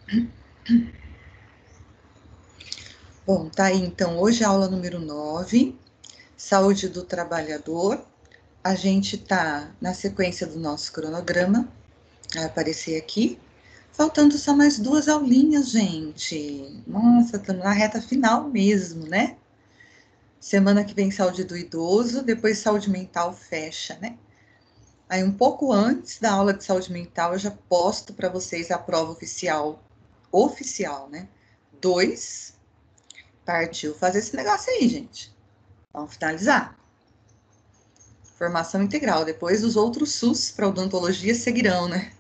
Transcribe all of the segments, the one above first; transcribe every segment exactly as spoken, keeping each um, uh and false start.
Bom, tá aí então, hoje a aula número nove, Saúde do Trabalhador. A gente tá na sequência do nosso cronograma, vai aparecer aqui. Faltando só mais duas aulinhas, gente. Nossa, estamos na reta final mesmo, né? Semana que vem, saúde do idoso, depois saúde mental fecha, né? Aí, um pouco antes da aula de saúde mental, eu já posto para vocês a prova oficial, oficial, né? Dois, partiu fazer esse negócio aí, gente. Vamos finalizar. Formação integral. Depois os outros S U S para odontologia seguirão, né?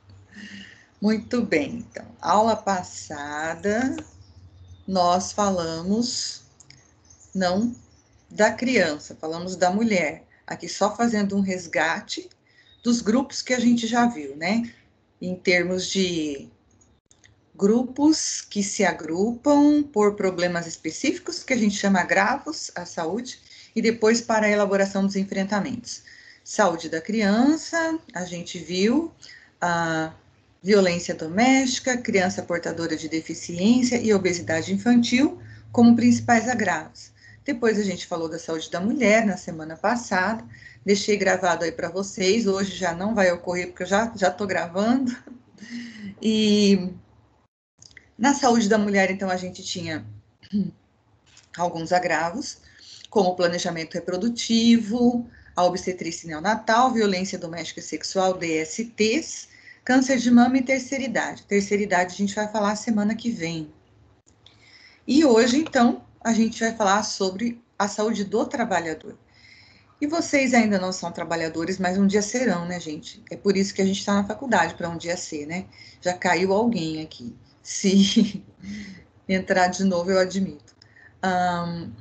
Muito bem, então. Aula passada, nós falamos não da criança, falamos da mulher. Aqui só fazendo um resgate dos grupos que a gente já viu, né? Em termos de grupos que se agrupam por problemas específicos, que a gente chama agravos à saúde, e depois para a elaboração dos enfrentamentos. Saúde da criança, a gente viu a violência doméstica, criança portadora de deficiência e obesidade infantil como principais agravos. Depois a gente falou da saúde da mulher na semana passada, deixei gravado aí para vocês, hoje já não vai ocorrer porque eu já já estou gravando. E na saúde da mulher, então, a gente tinha alguns agravos, como o planejamento reprodutivo, a obstetrícia neonatal, violência doméstica e sexual, D S Ts, câncer de mama e terceira idade. Terceira idade a gente vai falar semana que vem. E hoje, então, a gente vai falar sobre a saúde do trabalhador. E vocês ainda não são trabalhadores, mas um dia serão, né, gente? É por isso que a gente está na faculdade, para um dia ser, né? Já caiu alguém aqui. Se entrar de novo, eu admito. Um,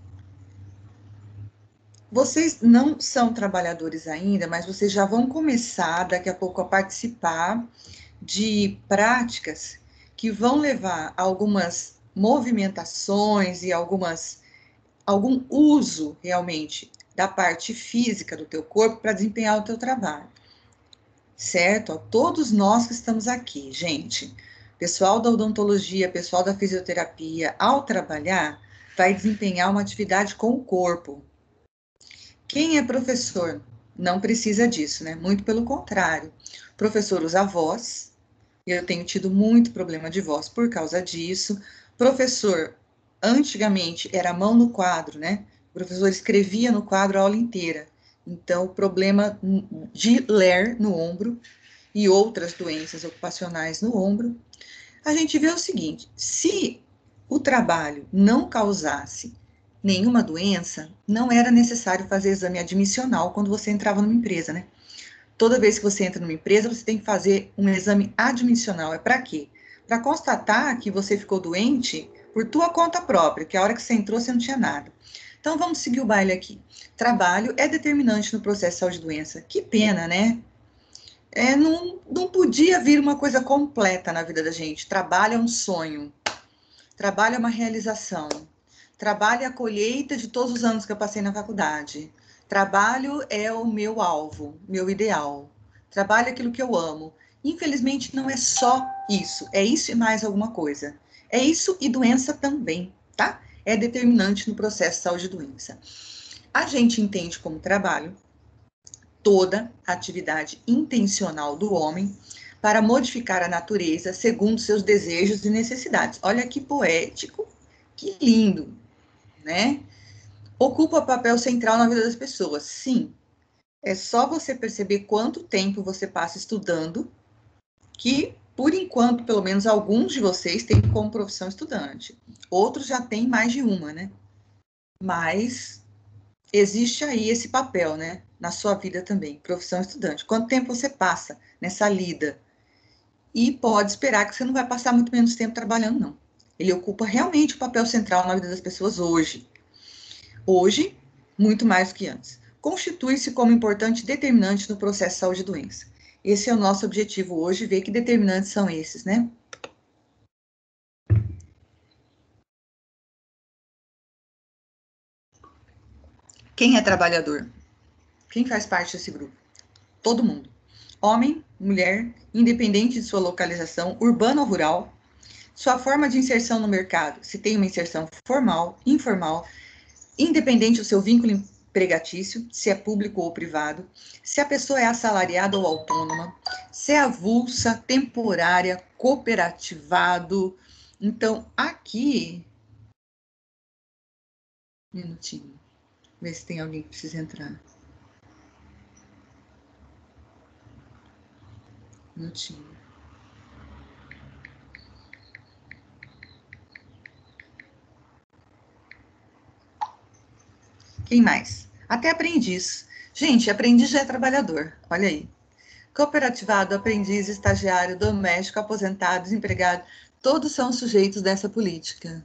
vocês não são trabalhadores ainda, mas vocês já vão começar daqui a pouco a participar de práticas que vão levar a algumas movimentações e algumas algum uso realmente da parte física do teu corpo para desempenhar o teu trabalho. Certo? Ó, todos nós que estamos aqui, gente, pessoal da odontologia, pessoal da fisioterapia, ao trabalhar, vai desempenhar uma atividade com o corpo. Quem é professor não precisa disso, né? Muito pelo contrário. O professor usa a voz, e eu tenho tido muito problema de voz por causa disso. Professor, antigamente, era a mão no quadro, né? O professor escrevia no quadro a aula inteira. Então, o problema de ler no ombro e outras doenças ocupacionais no ombro, a gente vê o seguinte: se o trabalho não causasse nenhuma doença, não era necessário fazer exame admissional quando você entrava numa empresa, né? Toda vez que você entra numa empresa, você tem que fazer um exame admissional. É para quê? Para constatar que você ficou doente por tua conta própria, que a hora que você entrou você não tinha nada. Então vamos seguir o baile aqui. Trabalho é determinante no processo de saúde e doença. Que pena, né? É, não, não podia vir uma coisa completa na vida da gente. Trabalho é um sonho. Trabalho é uma realização. Trabalho é a colheita de todos os anos que eu passei na faculdade. Trabalho é o meu alvo, meu ideal. Trabalho é aquilo que eu amo. Infelizmente, não é só isso. É isso e mais alguma coisa. É isso e doença também, tá? É determinante no processo de saúde e doença. A gente entende como trabalho toda atividade intencional do homem para modificar a natureza segundo seus desejos e necessidades. Olha que poético, que lindo, né? Ocupa papel central na vida das pessoas. Sim, é só você perceber quanto tempo você passa estudando, que, por enquanto, pelo menos alguns de vocês têm como profissão estudante. Outros já têm mais de uma, né? Mas existe aí esse papel, né? Na sua vida também, profissão estudante. Quanto tempo você passa nessa lida? E pode esperar que você não vai passar muito menos tempo trabalhando, não. Ele ocupa realmente o papel central na vida das pessoas hoje. Hoje, muito mais do que antes. Constitui-se como importante determinante no processo de saúde e doença. Esse é o nosso objetivo hoje, ver que determinantes são esses, né? Quem é trabalhador? Quem faz parte desse grupo? Todo mundo. Homem, mulher, independente de sua localização, urbana ou rural, Sua forma de inserção no mercado, se tem uma inserção formal, informal, independente do seu vínculo empregatício, se é público ou privado, se a pessoa é assalariada ou autônoma, se é avulsa, temporária, cooperativado. Então, aqui... Um minutinho. Ver se tem alguém que precisa entrar. Um minutinho. Quem mais? Até aprendiz. Gente, aprendiz já é trabalhador. Olha aí. Cooperativado, aprendiz, estagiário, doméstico, aposentado, desempregado, todos são sujeitos dessa política.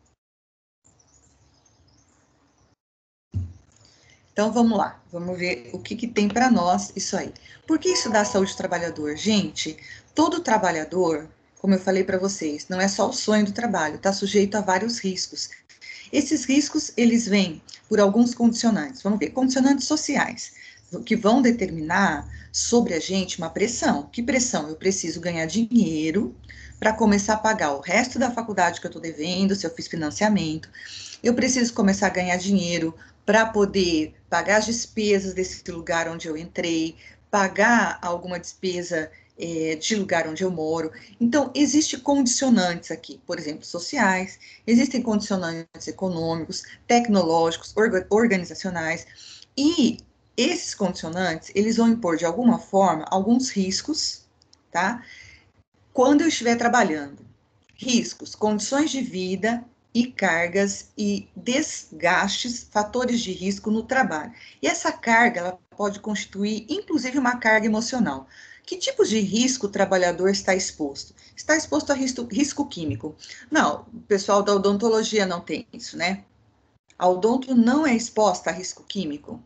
Então, vamos lá. Vamos ver o que, que tem para nós isso aí. Por que isso dá saúde do trabalhador? Gente, todo trabalhador, como eu falei para vocês, não é só o sonho do trabalho, está sujeito a vários riscos. Esses riscos, eles vêm por alguns condicionantes. Vamos ver, condicionantes sociais, que vão determinar sobre a gente uma pressão. Que pressão? Eu preciso ganhar dinheiro para começar a pagar o resto da faculdade que eu estou devendo, se eu fiz financiamento. Eu preciso começar a ganhar dinheiro para poder pagar as despesas desse lugar onde eu entrei, pagar alguma despesa é, de lugar onde eu moro. Então, existem condicionantes aqui, por exemplo, sociais, existem condicionantes econômicos, tecnológicos, orga organizacionais, e esses condicionantes, eles vão impor, de alguma forma, alguns riscos, tá? Quando eu estiver trabalhando. Riscos, condições de vida e cargas e desgastes, fatores de risco no trabalho. E essa carga, ela pode constituir, inclusive, uma carga emocional. Que tipos de risco o trabalhador está exposto? Está exposto a risco, risco químico. Não, o pessoal da odontologia não tem isso, né? A odonto não é exposta a risco químico.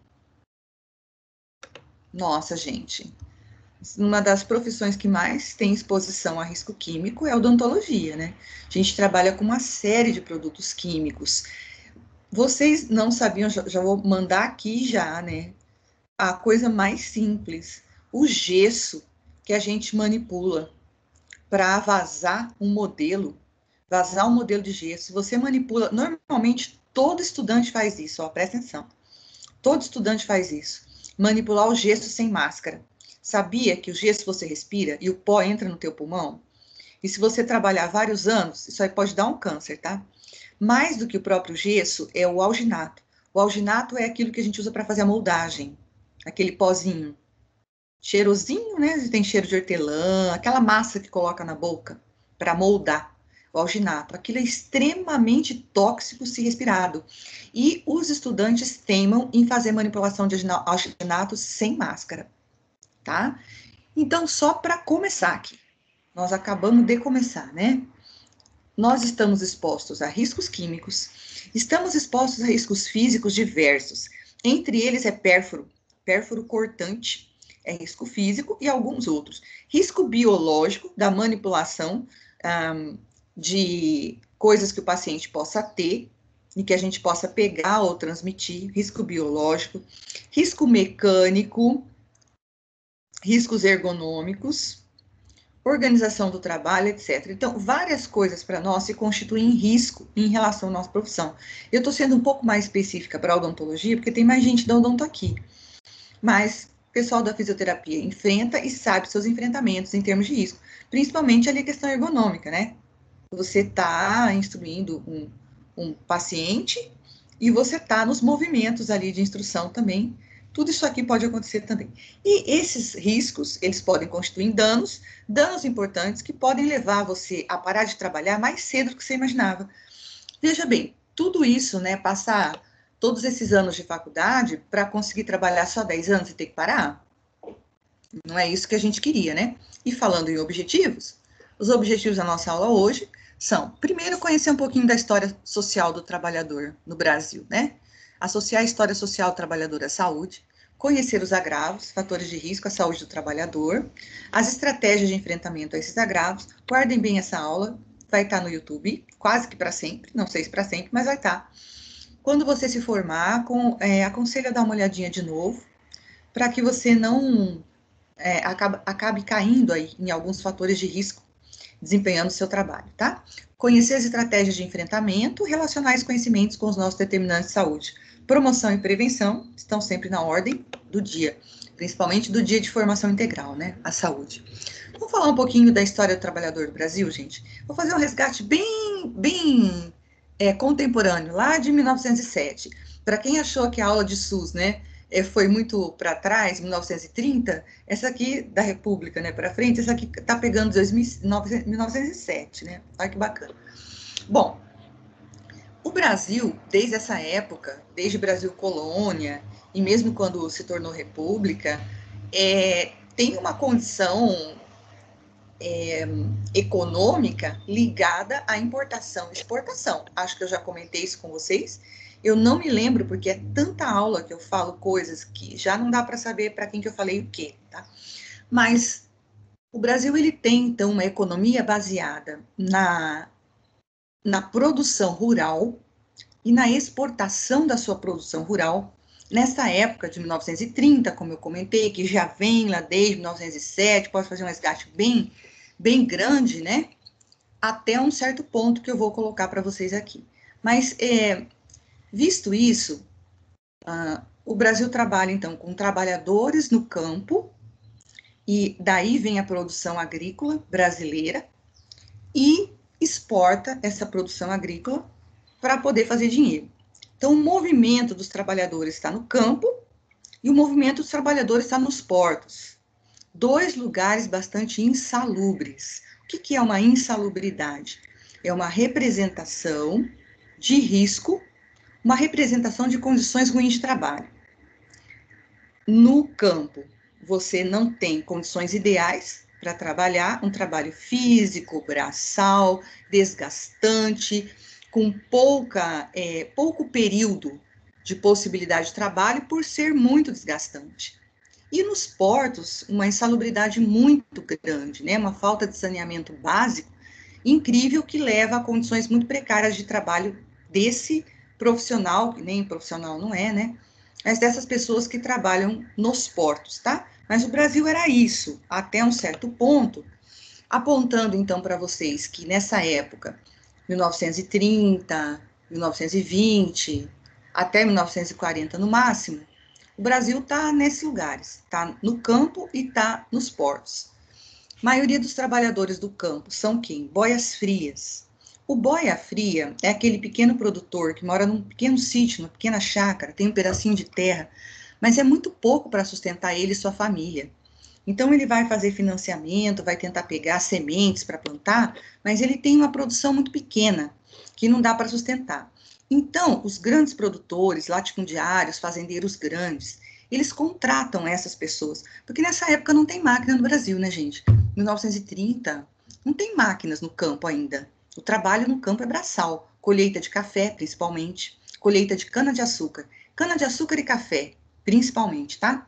Nossa, gente, uma das profissões que mais tem exposição a risco químico é a odontologia, né? A gente trabalha com uma série de produtos químicos. Vocês não sabiam, já, já vou mandar aqui já, né? A coisa mais simples, o gesso que a gente manipula para vazar um modelo, vazar um modelo de gesso. Você manipula, normalmente todo estudante faz isso, ó, presta atenção. Todo estudante faz isso. Manipular o gesso sem máscara. Sabia que o gesso você respira e o pó entra no teu pulmão? E se você trabalhar vários anos, isso aí pode dar um câncer, tá? Mais do que o próprio gesso é o alginato. O alginato é aquilo que a gente usa para fazer a moldagem, aquele pozinho. Cheirosinho, né? Tem cheiro de hortelã, aquela massa que coloca na boca para moldar. O alginato, aquilo é extremamente tóxico se respirado. E os estudantes teimam em fazer manipulação de alginato sem máscara, tá? Então, só para começar aqui, nós acabamos de começar, né? Nós estamos expostos a riscos químicos, estamos expostos a riscos físicos diversos. Entre eles é pérfuro, pérfuro cortante, é risco físico e alguns outros. Risco biológico da manipulação um, de coisas que o paciente possa ter e que a gente possa pegar ou transmitir, risco biológico, risco mecânico, riscos ergonômicos, organização do trabalho, etcétera. Então, várias coisas para nós se constituem risco em relação à nossa profissão. Eu estou sendo um pouco mais específica para a odontologia, porque tem mais gente da odonto aqui. Mas o pessoal da fisioterapia enfrenta e sabe seus enfrentamentos em termos de risco, principalmente ali a questão ergonômica, né? Você está instruindo um, um paciente e você está nos movimentos ali de instrução também. Tudo isso aqui pode acontecer também. E esses riscos, eles podem constituir danos, danos importantes que podem levar você a parar de trabalhar mais cedo do que você imaginava. Veja bem, tudo isso, né, passar todos esses anos de faculdade para conseguir trabalhar só dez anos e ter que parar? Não é isso que a gente queria, né? E falando em objetivos, os objetivos da nossa aula hoje são, primeiro, conhecer um pouquinho da história social do trabalhador no Brasil, né? Associar a história social do trabalhador à saúde, conhecer os agravos, fatores de risco à saúde do trabalhador, as estratégias de enfrentamento a esses agravos. Guardem bem essa aula, vai estar no YouTube, quase que para sempre, não sei se para sempre, mas vai estar. Quando você se formar, com, é, aconselho a dar uma olhadinha de novo, para que você não é, acabe, acabe caindo aí em alguns fatores de risco desempenhando o seu trabalho, tá? Conhecer as estratégias de enfrentamento, relacionar esses conhecimentos com os nossos determinantes de saúde. Promoção e prevenção estão sempre na ordem do dia, principalmente do dia de formação integral, né? A saúde. Vamos falar um pouquinho da história do trabalhador do Brasil, gente? Vou fazer um resgate bem, bem é, contemporâneo, lá de mil novecentos e sete. Para quem achou que a aula de SUS, né, foi muito para trás, mil novecentos e trinta, essa aqui da República, né, para frente, essa aqui está pegando mil novecentos e sete, né? Olha que bacana. Bom, o Brasil, desde essa época, desde o Brasil colônia, e mesmo quando se tornou república, é, tem uma condição é, econômica ligada à importação e exportação. Acho que eu já comentei isso com vocês. Eu não me lembro, porque é tanta aula que eu falo coisas que já não dá para saber para quem que eu falei o quê, tá? Mas o Brasil, ele tem, então, uma economia baseada na, na produção rural e na exportação da sua produção rural, nessa época de mil novecentos e trinta, como eu comentei, que já vem lá desde mil novecentos e sete, posso fazer um resgate bem, bem grande, né? Até um certo ponto que eu vou colocar para vocês aqui. Mas, é, visto isso, uh, o Brasil trabalha, então, com trabalhadores no campo, e daí vem a produção agrícola brasileira, e exporta essa produção agrícola para poder fazer dinheiro. Então, o movimento dos trabalhadores está no campo e o movimento dos trabalhadores está nos portos. Dois lugares bastante insalubres. O que, que é uma insalubridade? É uma representação de risco, uma representação de condições ruins de trabalho. No campo, você não tem condições ideais para trabalhar, um trabalho físico, braçal, desgastante, com pouca, é, pouco período de possibilidade de trabalho por ser muito desgastante. E nos portos, uma insalubridade muito grande, né? Uma falta de saneamento básico incrível que leva a condições muito precárias de trabalho desse profissional, que nem profissional não é, né? Mas dessas pessoas que trabalham nos portos, tá? Mas o Brasil era isso, até um certo ponto, apontando então para vocês que nessa época, mil novecentos e trinta, mil novecentos e vinte, até mil novecentos e quarenta no máximo, o Brasil está nesses lugares, está no campo e está nos portos. A maioria dos trabalhadores do campo são quem? Boias frias. O boia fria é aquele pequeno produtor que mora num pequeno sítio, numa pequena chácara, tem um pedacinho de terra, mas é muito pouco para sustentar ele e sua família. Então, ele vai fazer financiamento, vai tentar pegar sementes para plantar, mas ele tem uma produção muito pequena, que não dá para sustentar. Então, os grandes produtores, latifundiários, fazendeiros grandes, eles contratam essas pessoas, porque nessa época não tem máquina no Brasil, né, gente? mil novecentos e trinta, não tem máquinas no campo ainda. O trabalho no campo é braçal, colheita de café, principalmente, colheita de cana-de-açúcar. Cana-de-açúcar e café, principalmente, tá?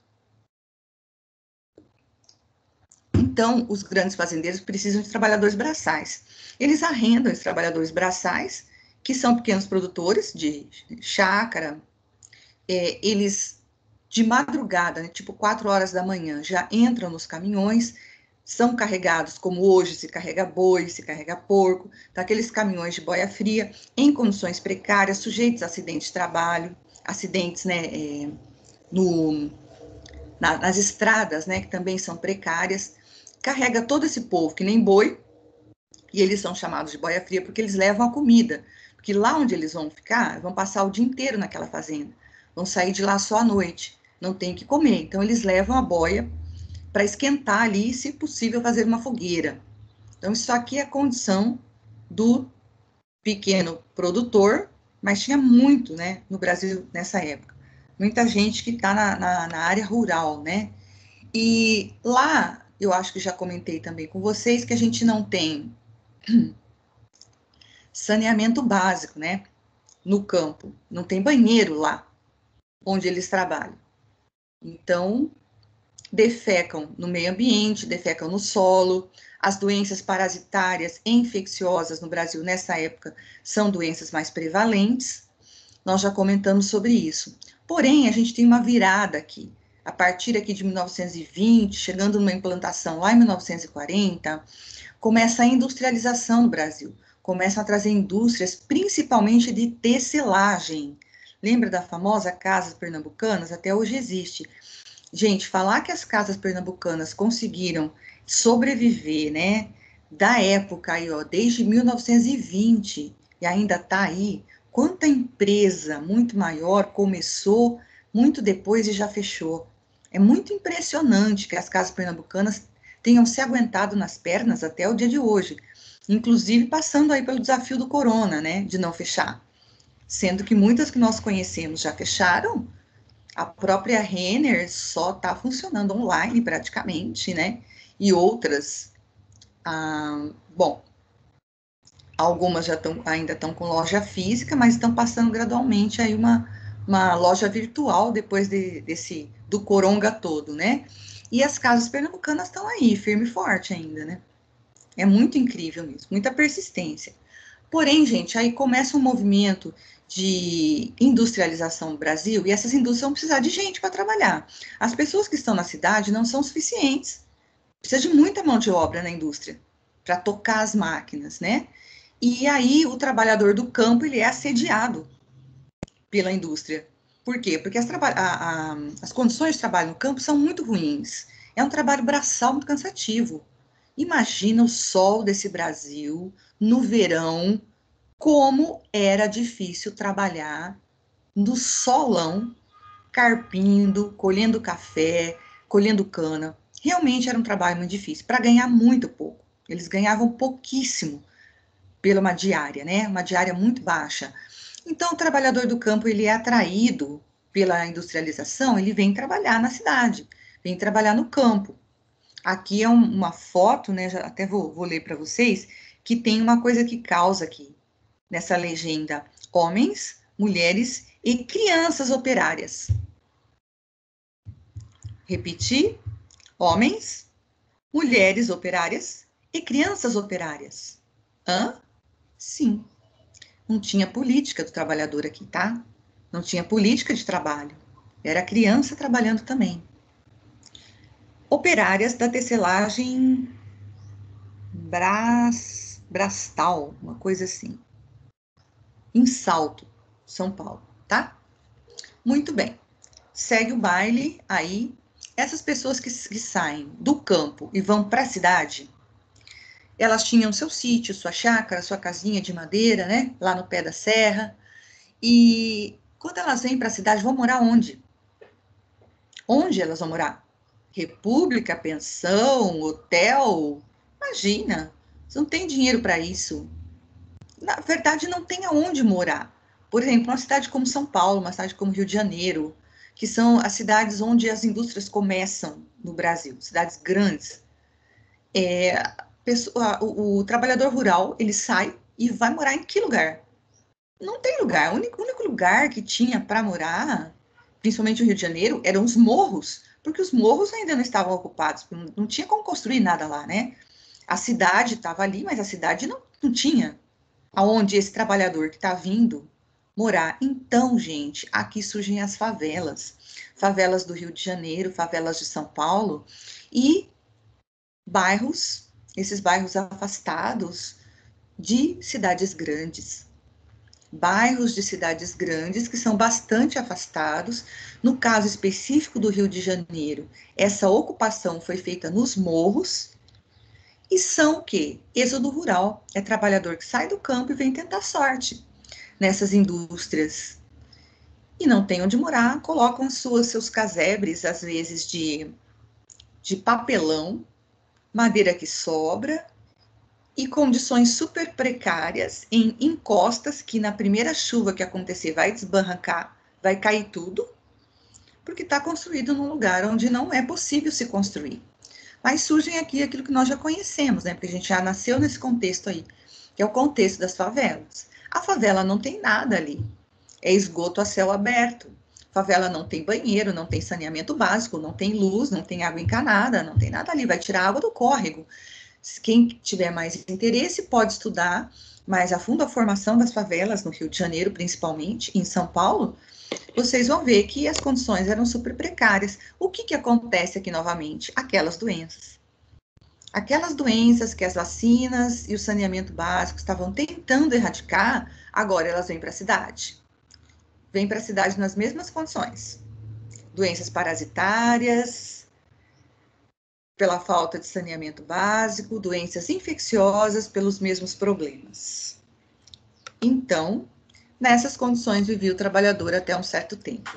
Então, os grandes fazendeiros precisam de trabalhadores braçais. Eles arrendam esses trabalhadores braçais, que são pequenos produtores de chácara. É, eles, de madrugada, né, tipo quatro horas da manhã, já entram nos caminhões, são carregados, como hoje se carrega boi, se carrega porco, daqueles caminhões de boia fria, em condições precárias, sujeitos a acidentes de trabalho, acidentes, né, é, no, na, nas estradas, né, que também são precárias. Carrega todo esse povo, que nem boi, e eles são chamados de boia fria porque eles levam a comida, porque lá onde eles vão ficar, vão passar o dia inteiro naquela fazenda, vão sair de lá só à noite, não tem o que comer, então eles levam a boia para esquentar ali e, se possível, fazer uma fogueira. Então, isso aqui é a condição do pequeno produtor, mas tinha muito, né, no Brasil nessa época. Muita gente que está na, na, na área rural, né? E lá, eu acho que já comentei também com vocês que a gente não tem saneamento básico, né? No campo. Não tem banheiro lá onde eles trabalham. Então, defecam no meio ambiente, defecam no solo. As doenças parasitárias e infecciosas no Brasil, nessa época, são doenças mais prevalentes. Nós já comentamos sobre isso. Porém, a gente tem uma virada aqui. a partir aqui de mil novecentos e vinte, chegando numa implantação lá em mil novecentos e quarenta, começa a industrialização no Brasil. Começam a trazer indústrias, principalmente de tecelagem. Lembra da famosa Casas Pernambucanas? Até hoje existe. Gente, falar que as casas pernambucanas conseguiram sobreviver, né, da época aí, ó, desde mil novecentos e vinte, e ainda tá aí, quanta empresa muito maior começou muito depois e já fechou. É muito impressionante que as casas pernambucanas tenham se aguentado nas pernas até o dia de hoje, inclusive passando aí pelo desafio do corona, né, de não fechar. Sendo que muitas que nós conhecemos já fecharam, a própria Renner só está funcionando online praticamente, né? E outras, ah, bom, algumas já estão, ainda estão com loja física, mas estão passando gradualmente aí uma, uma loja virtual depois de, desse, do coronga todo, né? E as casas pernambucanas estão aí, firme e forte ainda, né? É muito incrível mesmo, muita persistência. Porém, gente, aí começa um movimento de industrialização no Brasil e essas indústrias vão precisar de gente para trabalhar. As pessoas que estão na cidade não são suficientes. Precisa de muita mão de obra na indústria para tocar as máquinas, né? E aí o trabalhador do campo ele é assediado pela indústria. Por quê? Porque as, a, a, as condições de trabalho no campo são muito ruins. É um trabalho braçal muito cansativo. Imagina o sol desse Brasil no verão, como era difícil trabalhar no solão, carpindo, colhendo café, colhendo cana. Realmente era um trabalho muito difícil, para ganhar muito pouco. Eles ganhavam pouquíssimo pela uma diária, né? Uma diária muito baixa. Então, o trabalhador do campo, ele é atraído pela industrialização, ele vem trabalhar na cidade, vem trabalhar no campo. Aqui é um, uma foto, né? Já até vou, vou ler para vocês, que tem uma coisa que causa aqui, nessa legenda: homens, mulheres e crianças operárias. Repetir: homens, mulheres operárias e crianças operárias. Hã? Sim. Não tinha política do trabalhador aqui, tá? Não tinha política de trabalho. Era criança trabalhando também. Operárias da tecelagem Bras, Brastal, uma coisa assim. Em Salto, São Paulo, tá? Muito bem. Segue o baile aí. Essas pessoas que, que saem do campo e vão para a cidade, elas tinham seu sítio, sua chácara, sua casinha de madeira, né? Lá no pé da serra. E quando elas vêm para a cidade, vão morar onde? Onde elas vão morar? República, pensão, hotel? Imagina, você não tem dinheiro para isso. Na verdade, não tem aonde morar. Por exemplo, uma cidade como São Paulo, uma cidade como Rio de Janeiro, que são as cidades onde as indústrias começam no Brasil, cidades grandes. É, pessoa, o, o trabalhador rural, ele sai e vai morar em que lugar? Não tem lugar. O único, o único lugar que tinha para morar, principalmente no Rio de Janeiro, eram os morros, porque os morros ainda não estavam ocupados, não, não tinha como construir nada lá, né? A cidade estava ali, mas a cidade não, não tinha aonde esse trabalhador que está vindo morar. Então, gente, aqui surgem as favelas. Favelas do Rio de Janeiro, favelas de São Paulo e bairros, esses bairros afastados de cidades grandes. Bairros de cidades grandes que são bastante afastados. No caso específico do Rio de Janeiro, essa ocupação foi feita nos morros. E são o quê? Êxodo rural. É trabalhador que sai do campo e vem tentar sorte nessas indústrias. E não tem onde morar, colocam suas, seus casebres, às vezes de, de papelão, madeira que sobra, e condições super precárias em encostas que na primeira chuva que acontecer vai desbarrancar, vai cair tudo, porque está construído num lugar onde não é possível se construir. Mas surgem aqui aquilo que nós já conhecemos, né? Porque a gente já nasceu nesse contexto aí, que é o contexto das favelas. A favela não tem nada ali, é esgoto a céu aberto. Favela não tem banheiro, não tem saneamento básico, não tem luz, não tem água encanada, não tem nada ali, vai tirar água do córrego. Quem tiver mais interesse pode estudar mais a fundo a formação das favelas no Rio de Janeiro, principalmente, em São Paulo, vocês vão ver que as condições eram super precárias. O que, que acontece aqui novamente? Aquelas doenças. Aquelas doenças que as vacinas e o saneamento básico estavam tentando erradicar, agora elas vêm para a cidade. Vêm para a cidade nas mesmas condições. Doenças parasitárias, pela falta de saneamento básico, doenças infecciosas pelos mesmos problemas. Então, nessas condições vivia o trabalhador até um certo tempo.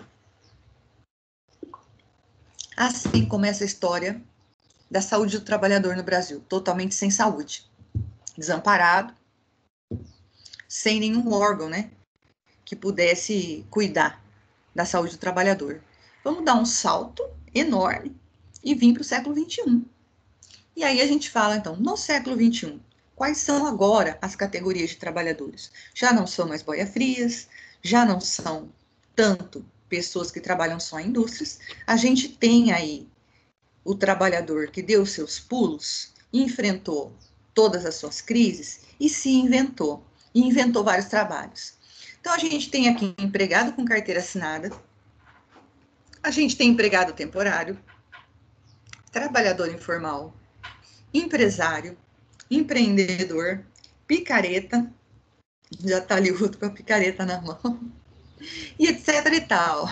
Assim começa a história da saúde do trabalhador no Brasil, totalmente sem saúde, desamparado, sem nenhum órgão, né, que pudesse cuidar da saúde do trabalhador. Vamos dar um salto enorme e vir para o século vinte e um. E aí a gente fala, então, no século vinte e um, quais são agora as categorias de trabalhadores? Já não são mais boia-frias, já não são tanto pessoas que trabalham só em indústrias. A gente tem aí o trabalhador que deu seus pulos, enfrentou todas as suas crises e se inventou, e inventou vários trabalhos. Então, a gente tem aqui empregado com carteira assinada, a gente tem empregado temporário, trabalhador informal, empresário, empreendedor, picareta, já tá ali o outro com a picareta na mão, e etc e tal.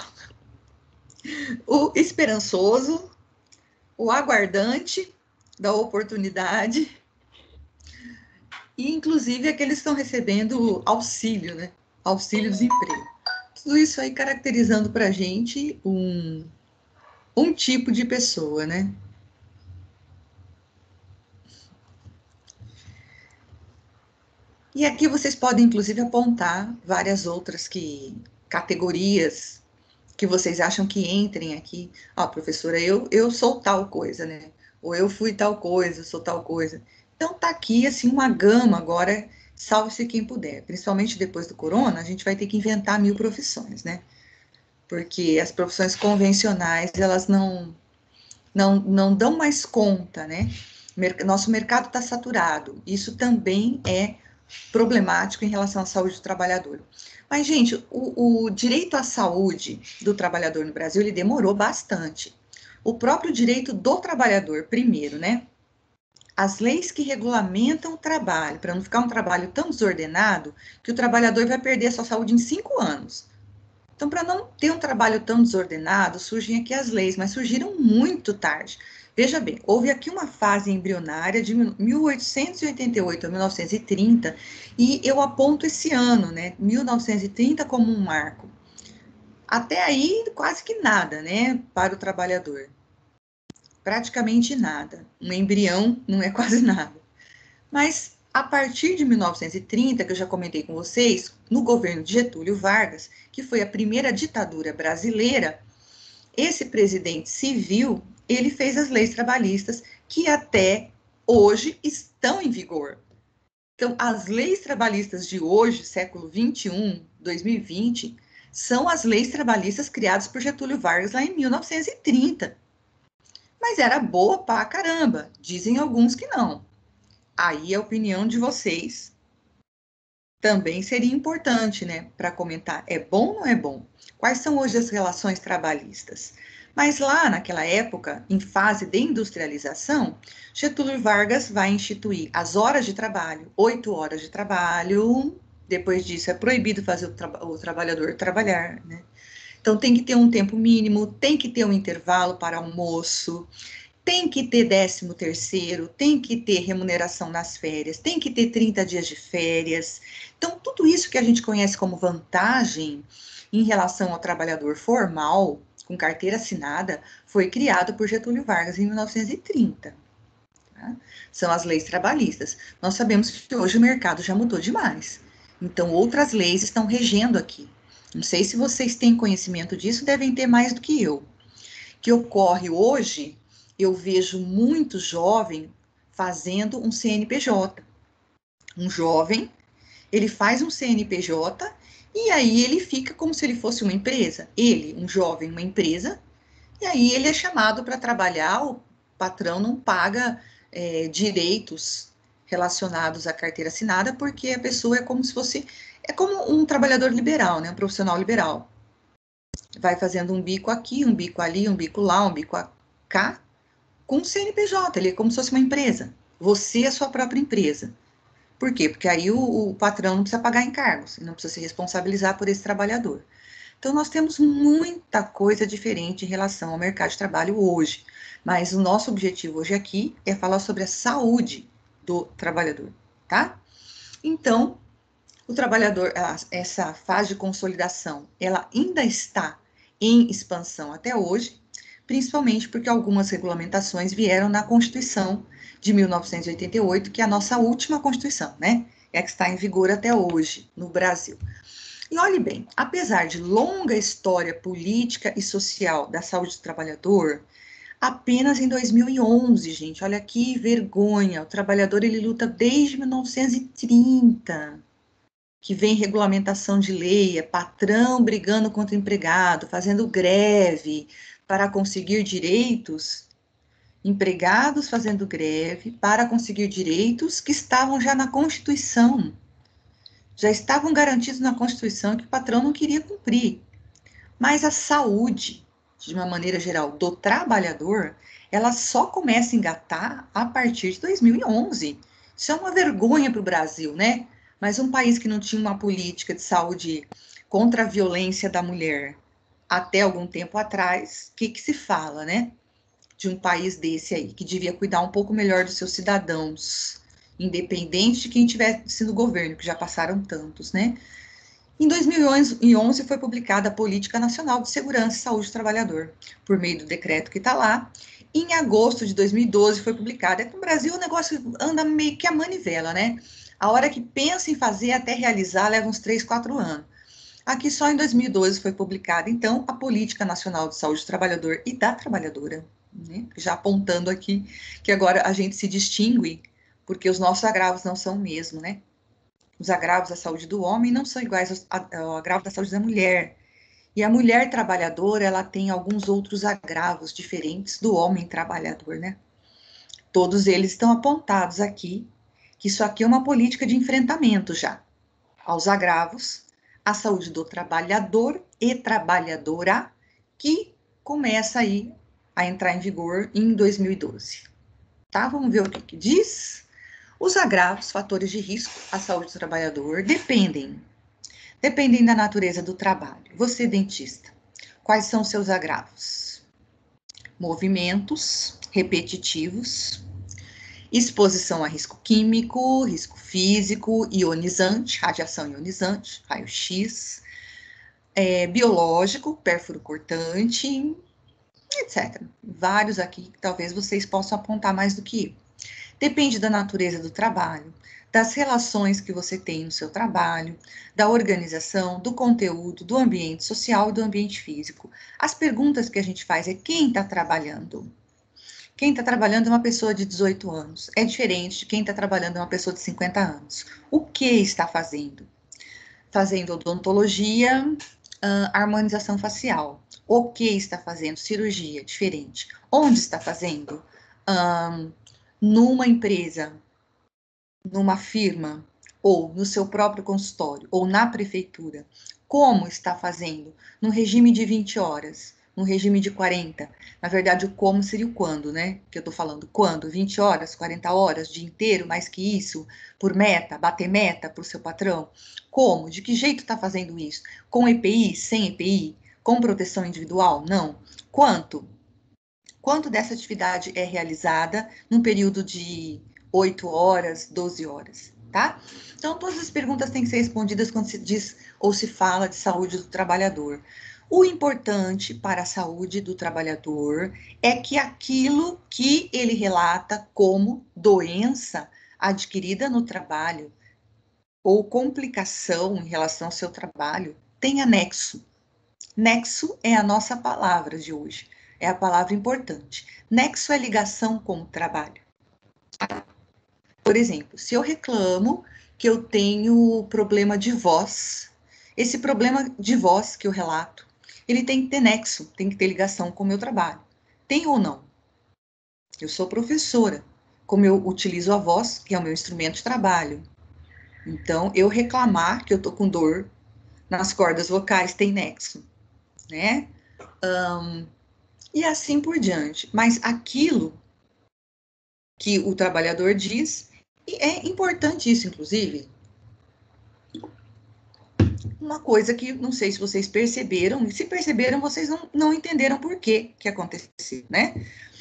O esperançoso, o aguardante da oportunidade, e inclusive aqueles que estão recebendo auxílio, né? Auxílio-desemprego. Tudo isso aí caracterizando para a gente um, um tipo de pessoa, né? E aqui vocês podem, inclusive, apontar várias outras que, categorias que vocês acham que entrem aqui. Ó, professora, eu, eu sou tal coisa, né? Ou eu fui tal coisa, sou tal coisa. Então, tá aqui, assim, uma gama agora, salve-se quem puder. Principalmente depois do corona, a gente vai ter que inventar mil profissões, né? Porque as profissões convencionais, elas não, não, não dão mais conta, né? Nosso mercado está saturado. Isso também é problemático em relação à saúde do trabalhador. Mas, gente, o, o direito à saúde do trabalhador no Brasil, ele demorou bastante. O próprio direito do trabalhador, primeiro, né? As leis que regulamentam o trabalho, para não ficar um trabalho tão desordenado que o trabalhador vai perder a sua saúde em cinco anos. Então, para não ter um trabalho tão desordenado, surgem aqui as leis, mas surgiram muito tarde. Veja bem, houve aqui uma fase embrionária de mil oitocentos e oitenta e oito a mil novecentos e trinta, e eu aponto esse ano, né, mil novecentos e trinta como um marco. Até aí, quase que nada, né, para o trabalhador. Praticamente nada. Um embrião não é quase nada. Mas, a partir de mil novecentos e trinta, que eu já comentei com vocês, no governo de Getúlio Vargas, que foi a primeira ditadura brasileira, esse presidente civil, ele fez as leis trabalhistas que até hoje estão em vigor. Então, as leis trabalhistas de hoje, século vinte e um, dois mil e vinte, são as leis trabalhistas criadas por Getúlio Vargas lá em mil novecentos e trinta. Mas era boa pra caramba, dizem alguns que não. Aí é a opinião de vocês também seria importante, né, para comentar. É bom ou não é bom? Quais são hoje as relações trabalhistas? Mas lá naquela época, em fase de industrialização, Getúlio Vargas vai instituir as horas de trabalho, oito horas de trabalho. Depois disso é proibido fazer o, tra o trabalhador trabalhar, né? Então tem que ter um tempo mínimo, tem que ter um intervalo para almoço, tem que ter décimo terceiro, tem que ter remuneração nas férias, tem que ter trinta dias de férias. Então, tudo isso que a gente conhece como vantagem em relação ao trabalhador formal, com carteira assinada, foi criado por Getúlio Vargas em mil novecentos e trinta. Tá? São as leis trabalhistas. Nós sabemos que hoje o mercado já mudou demais. Então, outras leis estão regendo aqui. Não sei se vocês têm conhecimento disso, devem ter mais do que eu. Que ocorre hoje, eu vejo muito jovem fazendo um C N P J. Um jovem, ele faz um C N P J e aí ele fica como se ele fosse uma empresa. Ele, um jovem, uma empresa, e aí ele é chamado para trabalhar, o patrão não paga é, direitos relacionados à carteira assinada, porque a pessoa é como se fosse, é como um trabalhador liberal, né, um profissional liberal. vai fazendo um bico aqui, um bico ali, um bico lá, um bico cá, com o C N P J, ele é como se fosse uma empresa. Você é a sua própria empresa. Por quê? Porque aí o, o patrão não precisa pagar encargos, não precisa se responsabilizar por esse trabalhador. Então, nós temos muita coisa diferente em relação ao mercado de trabalho hoje, mas o nosso objetivo hoje aqui é falar sobre a saúde do trabalhador, tá? Então, o trabalhador, essa fase de consolidação, ela ainda está em expansão até hoje, principalmente porque algumas regulamentações vieram na Constituição de mil novecentos e oitenta e oito, que é a nossa última Constituição, né? É a que está em vigor até hoje no Brasil. E olhe bem, apesar de longa história política e social da saúde do trabalhador, apenas em dois mil e onze, gente, olha que vergonha, o trabalhador ele luta desde mil novecentos e trinta, que vem regulamentação de lei, é patrão brigando contra empregado, fazendo greve para conseguir direitos, empregados fazendo greve para conseguir direitos que estavam já na Constituição, já estavam garantidos na Constituição que o patrão não queria cumprir. Mas a saúde, de uma maneira geral, do trabalhador, ela só começa a engatar a partir de dois mil e onze. Isso é uma vergonha para o Brasil, né? Mas um país que não tinha uma política de saúde contra a violência da mulher até algum tempo atrás, o que, que se fala, né? De um país desse aí, que devia cuidar um pouco melhor dos seus cidadãos, independente de quem tivesse no governo, que já passaram tantos, né? Em dois mil e onze foi publicada a Política Nacional de Segurança e Saúde do Trabalhador, por meio do decreto que está lá. Em agosto de dois mil e doze foi publicada. É que no Brasil o negócio anda meio que a manivela, né? A hora que pensa em fazer até realizar leva uns três, quatro anos. Aqui só em dois mil e doze foi publicada, então, a Política Nacional de Saúde do Trabalhador e da Trabalhadora, né? Já apontando aqui que agora a gente se distingue, porque os nossos agravos não são o mesmo, né? Os agravos à saúde do homem não são iguais ao agravo da saúde da mulher. E a mulher trabalhadora, ela tem alguns outros agravos diferentes do homem trabalhador, né? Todos eles estão apontados aqui, que isso aqui é uma política de enfrentamento já aos agravos, à saúde do trabalhador e trabalhadora, que começa aí a entrar em vigor em dois mil e doze. Tá? Vamos ver o que, que diz. Os agravos, fatores de risco à saúde do trabalhador, dependem, dependem da natureza do trabalho. Você, dentista, quais são os seus agravos? Movimentos repetitivos, exposição a risco químico, risco físico, ionizante, radiação ionizante, raio-x, é, biológico, pérfuro cortante, etcétera. Vários aqui que talvez vocês possam apontar mais do que eu. Depende da natureza do trabalho, das relações que você tem no seu trabalho, da organização, do conteúdo, do ambiente social e do ambiente físico. As perguntas que a gente faz é quem está trabalhando? Quem está trabalhando é uma pessoa de dezoito anos. É diferente de quem está trabalhando é uma pessoa de cinquenta anos. O que está fazendo? Fazendo odontologia, uh, harmonização facial. O que está fazendo? Cirurgia, diferente. Onde está fazendo? Um, numa empresa, numa firma, ou no seu próprio consultório, ou na prefeitura. Como está fazendo? No regime de vinte horas, no regime de quarenta. Na verdade, o como seria o quando, né? Que eu tô falando. Quando? vinte horas, quarenta horas, dia inteiro, mais que isso? Por meta, bater meta para o seu patrão? Como? De que jeito está fazendo isso? Com E P I? Sem E P I? Com proteção individual? Não. Quanto? Quanto dessa atividade é realizada num período de oito horas, doze horas, tá? Então, todas as perguntas têm que ser respondidas quando se diz ou se fala de saúde do trabalhador. O importante para a saúde do trabalhador é que aquilo que ele relata como doença adquirida no trabalho ou complicação em relação ao seu trabalho tenha nexo. Nexo é a nossa palavra de hoje. É a palavra importante. Nexo é ligação com o trabalho. Por exemplo, se eu reclamo que eu tenho problema de voz, esse problema de voz que eu relato, ele tem que ter nexo, tem que ter ligação com o meu trabalho. Tem ou não? Eu sou professora, como eu utilizo a voz, que é o meu instrumento de trabalho. Então, eu reclamar que eu tô com dor nas cordas vocais tem nexo. né? Um, e assim por diante. Mas aquilo que o trabalhador diz, e é importante isso, inclusive, uma coisa que não sei se vocês perceberam, e se perceberam, vocês não, não entenderam por que que aconteceu, né?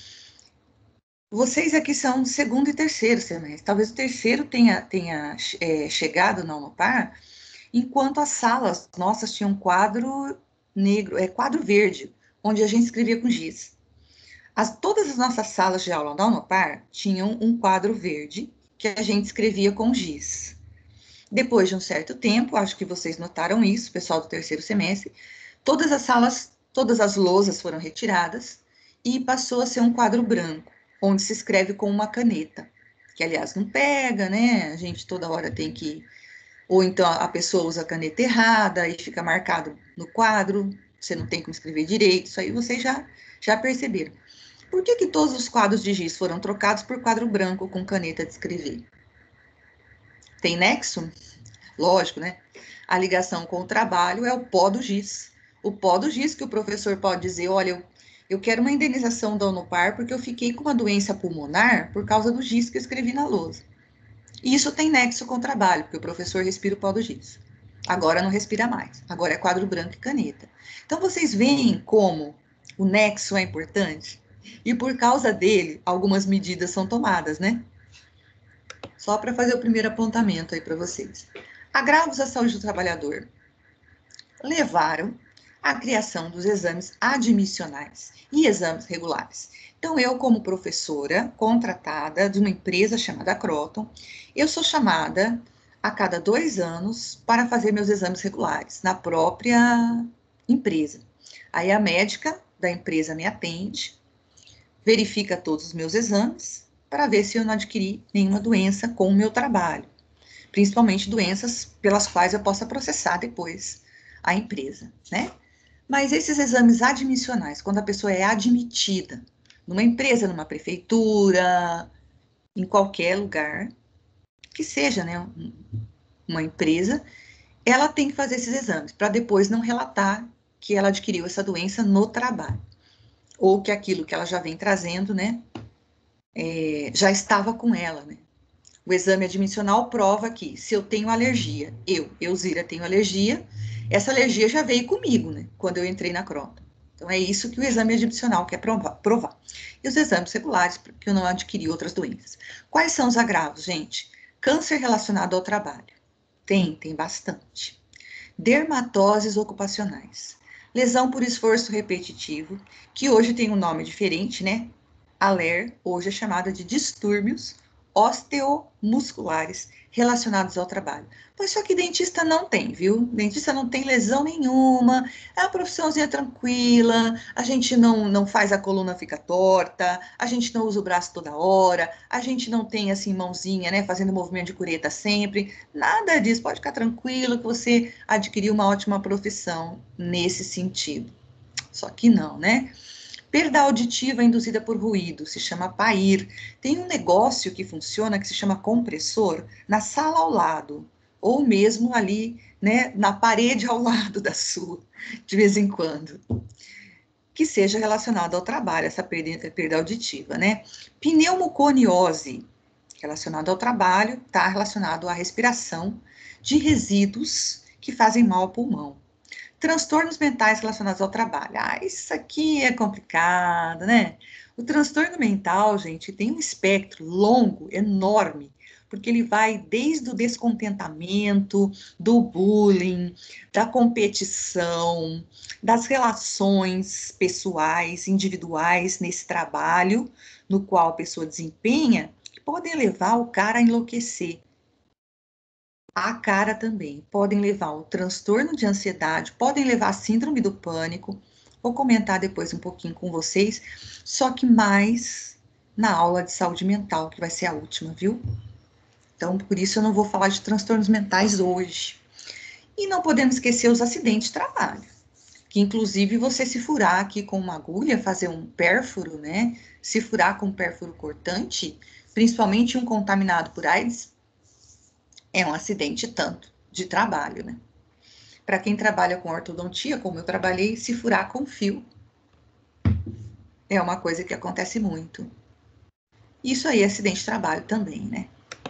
Vocês aqui são segundo e terceiro semestre, talvez o terceiro tenha, tenha é, chegado na Unopar, enquanto as salas nossas tinham quadro negro, é quadro verde, onde a gente escrevia com giz. As, todas as nossas salas de aula da Unopar tinham um quadro verde que a gente escrevia com giz. Depois de um certo tempo, acho que vocês notaram isso, pessoal do terceiro semestre, todas as salas, todas as lousas foram retiradas e passou a ser um quadro branco, onde se escreve com uma caneta, que aliás não pega, né? A gente toda hora tem que, ou então a pessoa usa a caneta errada e fica marcado no quadro, você não tem como escrever direito, isso aí vocês já, já perceberam. Por que que todos os quadros de giz foram trocados por quadro branco com caneta de escrever? Tem nexo? Lógico, né? A ligação com o trabalho é o pó do giz. O pó do giz que o professor pode dizer, olha, eu, eu quero uma indenização da Unopar porque eu fiquei com uma doença pulmonar por causa do giz que eu escrevi na lousa. E isso tem nexo com o trabalho, porque o professor respira o pó do giz. Agora não respira mais. Agora é quadro branco e caneta. Então vocês veem como o nexo é importante? E por causa dele, algumas medidas são tomadas, né? Só para fazer o primeiro apontamento aí para vocês. Agravos à saúde do trabalhador levaram à criação dos exames admissionais e exames regulares. Então, eu, como professora contratada de uma empresa chamada Croton, eu sou chamada a cada dois anos para fazer meus exames regulares na própria empresa. Aí a médica da empresa me atende, verifica todos os meus exames para ver se eu não adquiri nenhuma doença com o meu trabalho, principalmente doenças pelas quais eu possa processar depois a empresa, né? Mas esses exames admissionais, quando a pessoa é admitida numa empresa, numa prefeitura, em qualquer lugar, que seja, né, uma empresa, ela tem que fazer esses exames para depois não relatar que ela adquiriu essa doença no trabalho, ou que aquilo que ela já vem trazendo, né, é, já estava com ela, né? O exame admissional prova que se eu tenho alergia, eu, Euzira, tenho alergia, essa alergia já veio comigo, né? Quando eu entrei na Croton. Então, é isso que o exame admissional quer provar. provar. E os exames regulares, porque eu não adquiri outras doenças. Quais são os agravos, gente? Câncer relacionado ao trabalho. Tem, tem bastante. Dermatoses ocupacionais. Lesão por esforço repetitivo, que hoje tem um nome diferente, né? A L E R, hoje é chamada de distúrbios osteomusculares relacionados ao trabalho. Pois só que dentista não tem, viu? Dentista não tem lesão nenhuma, é uma profissãozinha tranquila, a gente não, não faz a coluna ficar torta, a gente não usa o braço toda hora, a gente não tem assim mãozinha, né, fazendo movimento de cureta sempre, nada disso, pode ficar tranquilo que você adquiriu uma ótima profissão nesse sentido. Só que não, né? Perda auditiva induzida por ruído, se chama P A I R. Tem um negócio que funciona que se chama compressor na sala ao lado, ou mesmo ali, né, na parede ao lado da sua, de vez em quando. Que seja relacionado ao trabalho, essa perda, perda auditiva, né? Pneumoconiose, relacionado ao trabalho, está relacionado à respiração de resíduos que fazem mal ao pulmão. Transtornos mentais relacionados ao trabalho. Ah, isso aqui é complicado, né? O transtorno mental, gente, tem um espectro longo, enorme, porque ele vai desde o descontentamento, do bullying, da competição, das relações pessoais, individuais nesse trabalho no qual a pessoa desempenha, que podem levar o cara a enlouquecer. A cara também. Podem levar ao transtorno de ansiedade, podem levar à síndrome do pânico. Vou comentar depois um pouquinho com vocês, só que mais na aula de saúde mental, que vai ser a última, viu? Então, por isso eu não vou falar de transtornos mentais hoje. E não podemos esquecer os acidentes de trabalho, que inclusive você se furar aqui com uma agulha, fazer um pérfuro, né? Se furar com um pérfuro cortante, principalmente um contaminado por AIDS, é um acidente tanto de trabalho, né? para quem trabalha com ortodontia, como eu trabalhei, se furar com fio é uma coisa que acontece muito. Isso aí é acidente de trabalho também, né?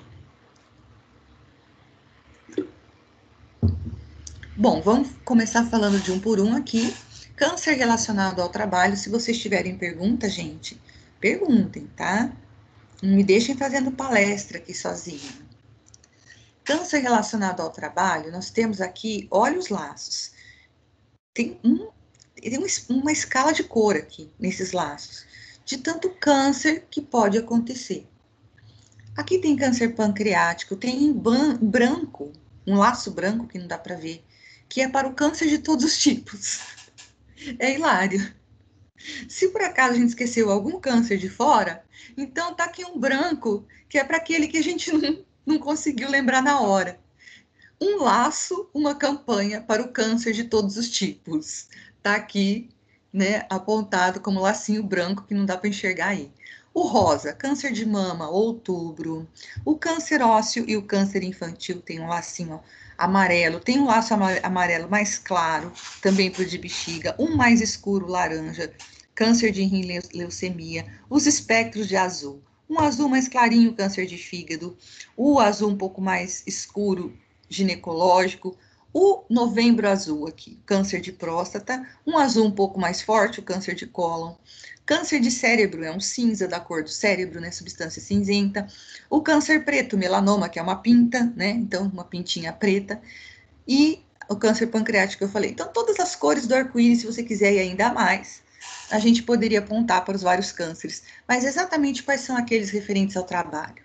Bom, vamos começar falando de um por um aqui. Câncer relacionado ao trabalho. Se vocês tiverem pergunta, gente, perguntem, tá? Não me deixem fazendo palestra aqui sozinha. Câncer relacionado ao trabalho, nós temos aqui, olha os laços. Tem, um, tem uma escala de cor aqui, nesses laços, de tanto câncer que pode acontecer. Aqui tem câncer pancreático, tem em branco, um laço branco que não dá para ver, que é para o câncer de todos os tipos. É hilário. Se por acaso a gente esqueceu algum câncer de fora, então tá aqui um branco, que é para aquele que a gente não, não conseguiu lembrar na hora. Um laço, uma campanha para o câncer de todos os tipos. Tá aqui, né, apontado como lacinho branco que não dá para enxergar aí. O rosa, câncer de mama, outubro. O câncer ósseo e o câncer infantil tem um lacinho amarelo. Tem um laço amarelo mais claro, também para o de bexiga. Um mais escuro, laranja. Câncer de rim, leucemia. Os espectros de azul. Um azul mais clarinho, câncer de fígado. O azul um pouco mais escuro, ginecológico. O novembro azul aqui, câncer de próstata. Um azul um pouco mais forte, o câncer de cólon. Câncer de cérebro é um cinza da cor do cérebro, né? Substância cinzenta. O câncer preto, melanoma, que é uma pinta, né? Então, uma pintinha preta. E o câncer pancreático que eu falei. Então, todas as cores do arco-íris, se você quiser ir ainda mais, a gente poderia apontar para os vários cânceres. Mas exatamente quais são aqueles referentes ao trabalho?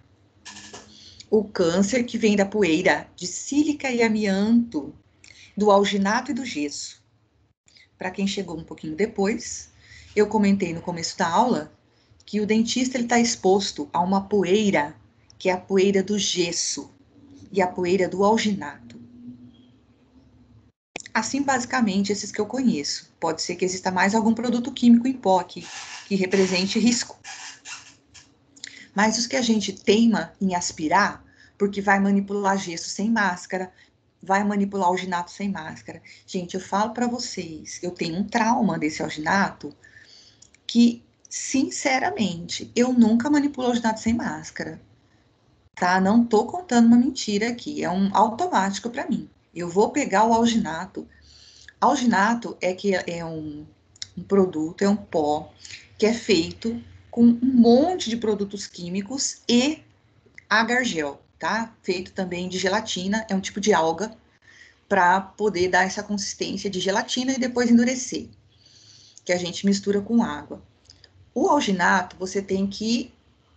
O câncer que vem da poeira, de sílica e amianto, do alginato e do gesso. Para quem chegou um pouquinho depois, eu comentei no começo da aula que o dentista está exposto a uma poeira, que é a poeira do gesso e a poeira do alginato. Assim, basicamente, esses que eu conheço. Pode ser que exista mais algum produto químico em pó aqui, que represente risco. Mas os que a gente teima em aspirar, porque vai manipular gesso sem máscara, vai manipular alginato sem máscara. Gente, eu falo para vocês, eu tenho um trauma desse alginato que, sinceramente, eu nunca manipulo alginato sem máscara, tá? Não tô contando uma mentira aqui, é um automático para mim. Eu vou pegar o alginato. Alginato é que é um, um produto, é um pó que é feito com um monte de produtos químicos e agar-gel, tá? Feito também de gelatina, é um tipo de alga para poder dar essa consistência de gelatina e depois endurecer, que a gente mistura com água. O alginato você tem que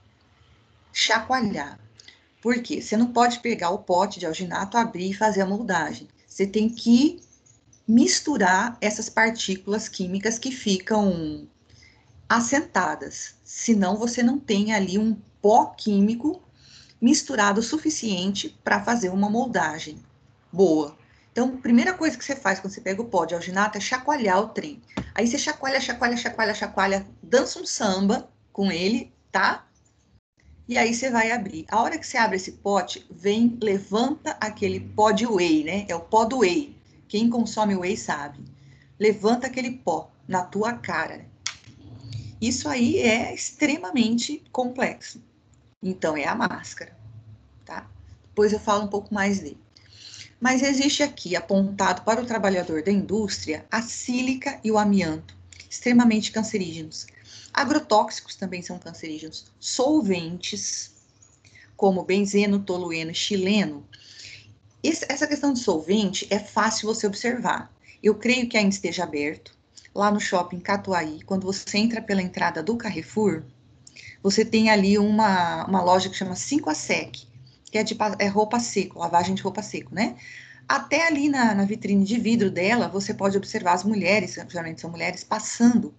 chacoalhar. Por quê? Você não pode pegar o pote de alginato, abrir e fazer a moldagem. Você tem que misturar essas partículas químicas que ficam assentadas. Senão você não tem ali um pó químico misturado o suficiente para fazer uma moldagem boa. Então, a primeira coisa que você faz quando você pega o pó de alginato é chacoalhar o trem. Aí você chacoalha, chacoalha, chacoalha, chacoalha, dança um samba com ele, tá? E aí você vai abrir. A hora que você abre esse pote, vem, levanta aquele pó de whey, né? É o pó do whey. Quem consome whey sabe. Levanta aquele pó na tua cara. Isso aí é extremamente complexo. Então, é a máscara, tá? Depois eu falo um pouco mais dele. Mas existe aqui, apontado para o trabalhador da indústria, a sílica e o amianto, extremamente cancerígenos. Agrotóxicos também são cancerígenos. Solventes, como benzeno, tolueno e xileno. Essa questão de solvente é fácil você observar. Eu creio que ainda esteja aberto. Lá no shopping Catuaí, quando você entra pela entrada do Carrefour, você tem ali uma, uma loja que chama cinco a sec, que é de é roupa seco, lavagem de roupa seco, né? Até ali na, na vitrine de vidro dela, você pode observar as mulheres, geralmente são mulheres, passando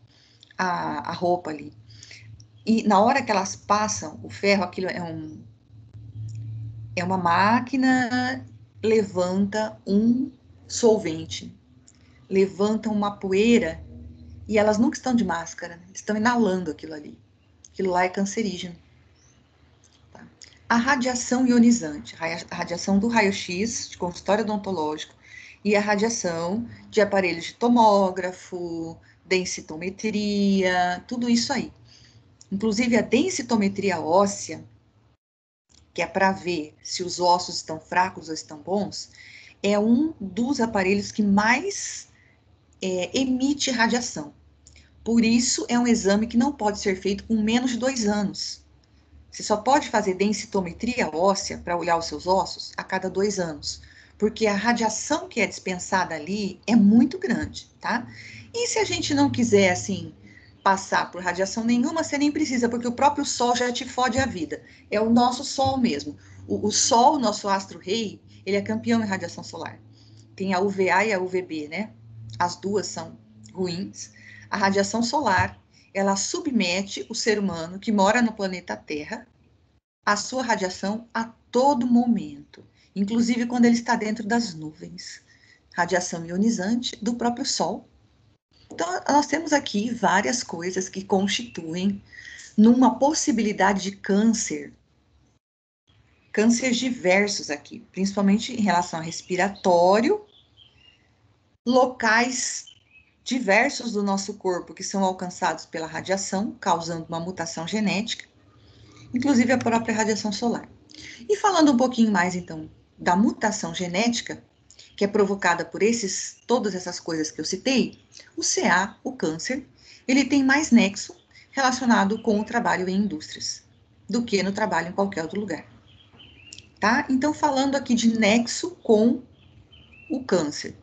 a, a roupa ali. E na hora que elas passam o ferro, aquilo é um é uma máquina, levanta um solvente, levanta uma poeira, e elas nunca estão de máscara, estão inalando aquilo ali. Aquilo lá é cancerígeno. Tá? A radiação ionizante, a radiação do raio-x, de consultório odontológico, e a radiação de aparelhos de tomógrafo, densitometria, tudo isso aí. Inclusive a densitometria óssea, que é para ver se os ossos estão fracos ou estão bons, é um dos aparelhos que mais é, emite radiação. Por isso, é um exame que não pode ser feito com menos de dois anos. Você só pode fazer densitometria óssea para olhar os seus ossos a cada dois anos, porque a radiação que é dispensada ali é muito grande, tá? E se a gente não quiser, assim, passar por radiação nenhuma, você nem precisa, porque o próprio Sol já te fode a vida. É o nosso Sol mesmo. O, o Sol, nosso astro-rei, ele é campeão em radiação solar. Tem a U V A e a U V B, né? As duas são ruins. A radiação solar, ela submete o ser humano que mora no planeta Terra à sua radiação a todo momento, inclusive quando ele está dentro das nuvens. Radiação ionizante do próprio Sol. Então, nós temos aqui várias coisas que constituem numa possibilidade de câncer, cânceres diversos aqui, principalmente em relação a respiratório, locais diversos do nosso corpo que são alcançados pela radiação, causando uma mutação genética, inclusive a própria radiação solar. E falando um pouquinho mais, então, da mutação genética, que é provocada por esses, todas essas coisas que eu citei, o C A, o câncer, ele tem mais nexo relacionado com o trabalho em indústrias, do que no trabalho em qualquer outro lugar. Tá? Então, falando aqui de nexo com o câncer.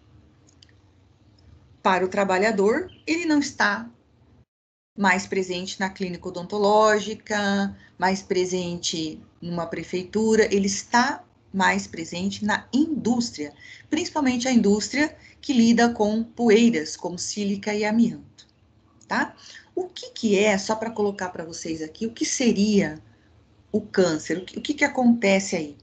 Para o trabalhador, ele não está mais presente na clínica odontológica, mais presente numa prefeitura, ele está mais presente na indústria, principalmente a indústria que lida com poeiras, como sílica e amianto, tá? O que que é, só para colocar para vocês aqui, o que seria o câncer? O que, o que que acontece aí?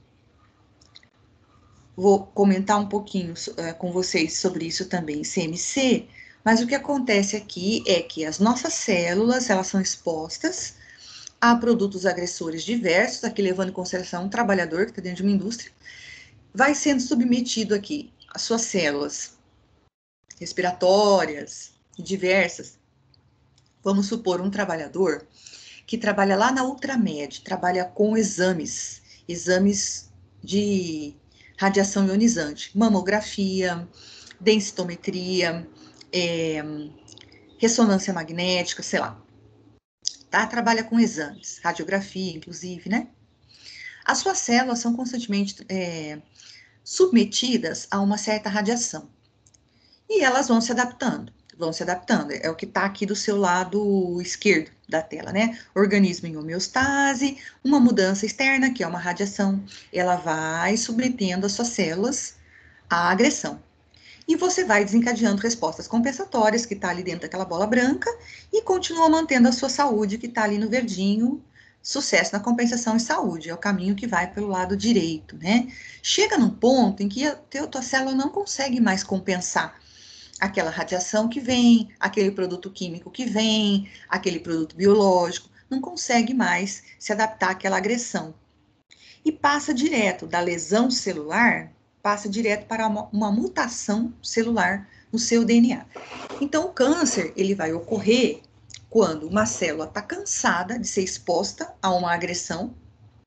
Vou comentar um pouquinho uh, com vocês sobre isso também, C M C, mas o que acontece aqui é que as nossas células, elas são expostas a produtos agressores diversos, aqui levando em consideração um trabalhador que está dentro de uma indústria, vai sendo submetido aqui as suas células respiratórias diversas. Vamos supor um trabalhador que trabalha lá na Ultramed, trabalha com exames, exames de radiação ionizante, mamografia, densitometria, é, ressonância magnética, sei lá. Tá? Trabalha com exames, radiografia, inclusive, né? As suas células são constantemente é, submetidas a uma certa radiação. E elas vão se adaptando, vão se adaptando. É o que está aqui do seu lado esquerdo da tela, né? Organismo em homeostase, uma mudança externa, que é uma radiação, ela vai submetendo as suas células à agressão. E você vai desencadeando respostas compensatórias, que está ali dentro daquela bola branca, e continua mantendo a sua saúde, que está ali no verdinho. Sucesso na compensação e saúde, é o caminho que vai pelo lado direito, né? Chega num ponto em que a tua célula não consegue mais compensar aquela radiação que vem, aquele produto químico que vem, aquele produto biológico, não consegue mais se adaptar àquela agressão. E passa direto da lesão celular, passa direto para uma, uma mutação celular no seu D N A. Então, o câncer, ele vai ocorrer quando uma célula está cansada de ser exposta a uma agressão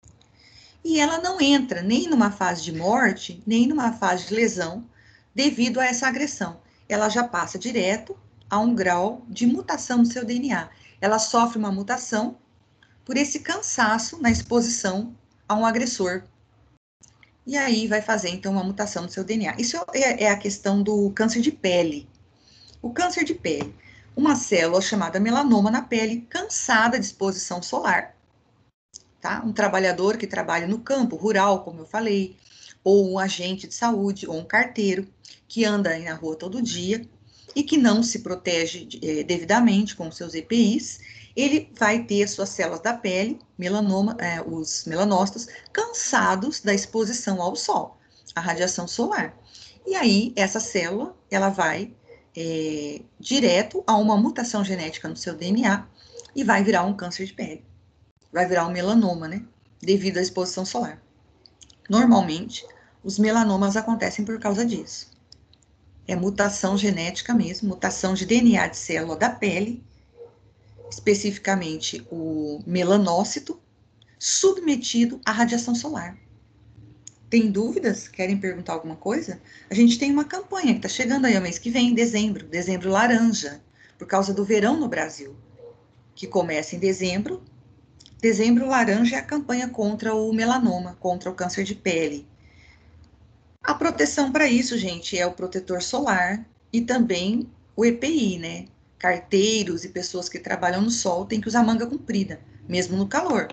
e ela não entra nem numa fase de morte, nem numa fase de lesão devido a essa agressão. Ela já passa direto a um grau de mutação no seu D N A. Ela sofre uma mutação por esse cansaço na exposição a um agressor. E aí vai fazer, então, uma mutação no seu D N A. Isso é, é a questão do câncer de pele. O câncer de pele, uma célula chamada melanoma na pele, cansada de exposição solar, tá? Um trabalhador que trabalha no campo rural, como eu falei, ou um agente de saúde, ou um carteiro, que anda aí na rua todo dia e que não se protege é, devidamente com seus E P Is, ele vai ter suas células da pele, melanoma, é, os melanócitos, cansados da exposição ao sol, à radiação solar. E aí, essa célula, ela vai é, direto a uma mutação genética no seu D N A e vai virar um câncer de pele. Vai virar um melanoma, né? Devido à exposição solar. Normalmente, os melanomas acontecem por causa disso. É mutação genética mesmo, mutação de D N A de célula da pele, especificamente o melanócito, submetido à radiação solar. Tem dúvidas? Querem perguntar alguma coisa? A gente tem uma campanha que está chegando aí o mês que vem, em dezembro, dezembro laranja, por causa do verão no Brasil, que começa em dezembro. Dezembro laranja é a campanha contra o melanoma, contra o câncer de pele. A proteção para isso, gente, é o protetor solar e também o E P I, né? Carteiros e pessoas que trabalham no sol têm que usar manga comprida, mesmo no calor.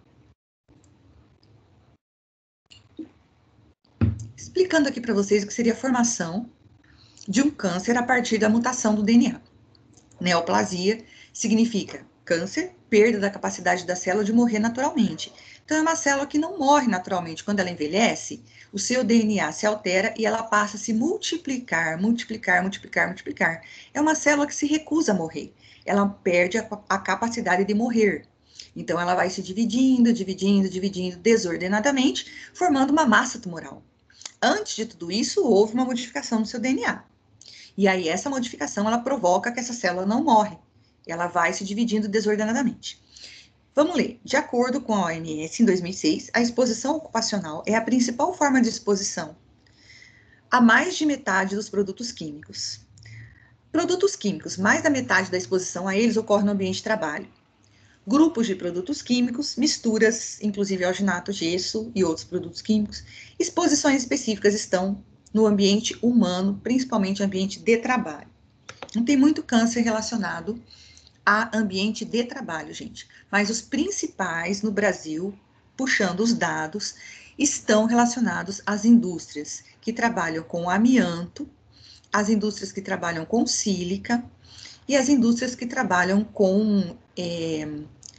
Explicando aqui para vocês o que seria a formação de um câncer a partir da mutação do D N A. Neoplasia significa câncer, perda da capacidade da célula de morrer naturalmente. Então, é uma célula que não morre naturalmente. Quando ela envelhece, o seu D N A se altera e ela passa a se multiplicar, multiplicar, multiplicar, multiplicar. É uma célula que se recusa a morrer. Ela perde a, a capacidade de morrer. Então, ela vai se dividindo, dividindo, dividindo desordenadamente, formando uma massa tumoral. Antes de tudo isso, houve uma modificação no seu D N A. E aí, essa modificação, ela provoca que essa célula não morre. Ela vai se dividindo desordenadamente. Vamos ler. De acordo com a O M S, em dois mil e seis, a exposição ocupacional é a principal forma de exposição a mais de metade dos produtos químicos. Produtos químicos, mais da metade da exposição a eles ocorre no ambiente de trabalho. Grupos de produtos químicos, misturas, inclusive alginato, gesso e outros produtos químicos. Exposições específicas estão no ambiente humano, principalmente ambiente de trabalho. Não tem muito câncer relacionado a ambiente de trabalho, gente. Mas os principais no Brasil, puxando os dados, estão relacionados às indústrias que trabalham com amianto, as indústrias que trabalham com sílica e as indústrias que trabalham com é,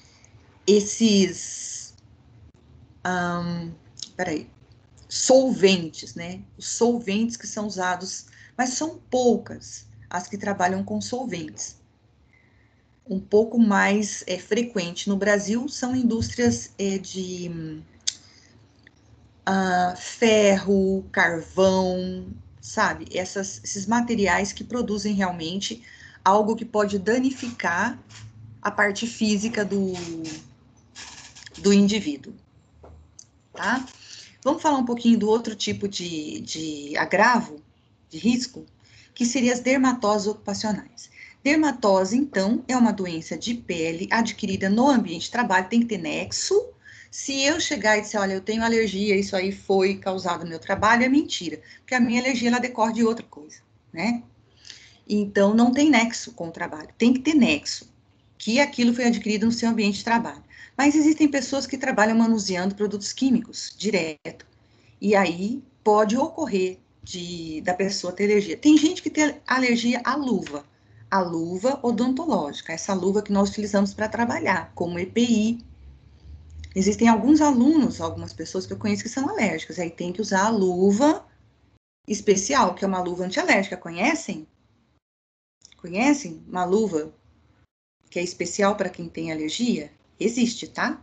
esses, um, peraí, solventes, né? Os solventes que são usados, mas são poucas as que trabalham com solventes. Um pouco mais é, frequente no Brasil são indústrias é, de uh, ferro, carvão, sabe? Essas, esses materiais que produzem realmente algo que pode danificar a parte física do, do indivíduo, tá? Vamos falar um pouquinho do outro tipo de, de agravo, de risco, que seria as dermatoses ocupacionais. Dermatose, então, é uma doença de pele adquirida no ambiente de trabalho, tem que ter nexo. Se eu chegar e disser, olha, eu tenho alergia, isso aí foi causado no meu trabalho, é mentira, porque a minha alergia, ela decorre de outra coisa, né? Então, não tem nexo com o trabalho, tem que ter nexo, que aquilo foi adquirido no seu ambiente de trabalho. Mas existem pessoas que trabalham manuseando produtos químicos direto, e aí pode ocorrer de, da pessoa ter alergia. Tem gente que tem alergia à luva, a luva odontológica, essa luva que nós utilizamos para trabalhar, como E P I. Existem alguns alunos, algumas pessoas que eu conheço que são alérgicas, aí tem que usar a luva especial, que é uma luva antialérgica, conhecem? Conhecem uma luva que é especial para quem tem alergia? Existe, tá?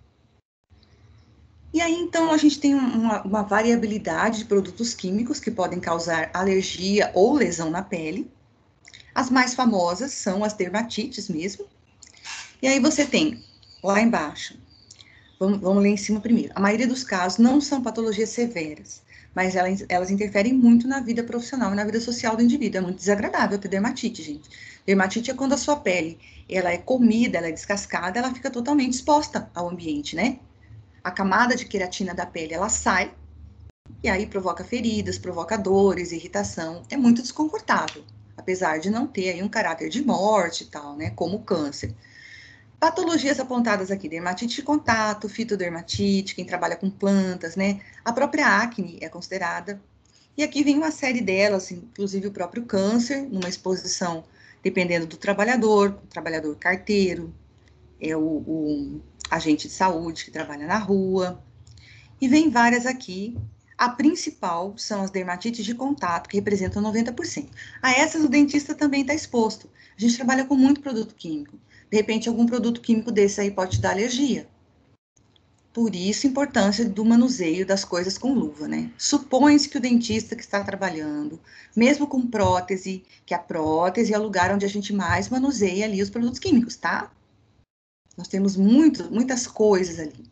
E aí, então, a gente tem uma, uma variabilidade de produtos químicos que podem causar alergia ou lesão na pele. As mais famosas são as dermatites mesmo. E aí você tem, lá embaixo, vamos, vamos ler em cima primeiro. A maioria dos casos não são patologias severas, mas elas, elas interferem muito na vida profissional e na vida social do indivíduo. É muito desagradável ter dermatite, gente. Dermatite é quando a sua pele, ela é comida, ela é descascada, ela fica totalmente exposta ao ambiente, né? A camada de queratina da pele, ela sai, e aí provoca feridas, provoca dores, irritação. É muito desconfortável, apesar de não ter aí um caráter de morte e tal, né? Como o câncer. Patologias apontadas aqui, dermatite de contato, fitodermatite, quem trabalha com plantas, né? A própria acne é considerada. E aqui vem uma série delas, inclusive o próprio câncer, numa exposição, dependendo do trabalhador, o trabalhador carteiro, é o, o agente de saúde que trabalha na rua. E vem várias aqui. A principal são as dermatites de contato, que representam noventa por cento. A essas o dentista também está exposto. A gente trabalha com muito produto químico. De repente, algum produto químico desse aí pode te dar alergia. Por isso a importância do manuseio das coisas com luva, né? Supõe-se que o dentista que está trabalhando, mesmo com prótese, que a prótese é o lugar onde a gente mais manuseia ali os produtos químicos, tá? Nós temos muito, muitas coisas ali.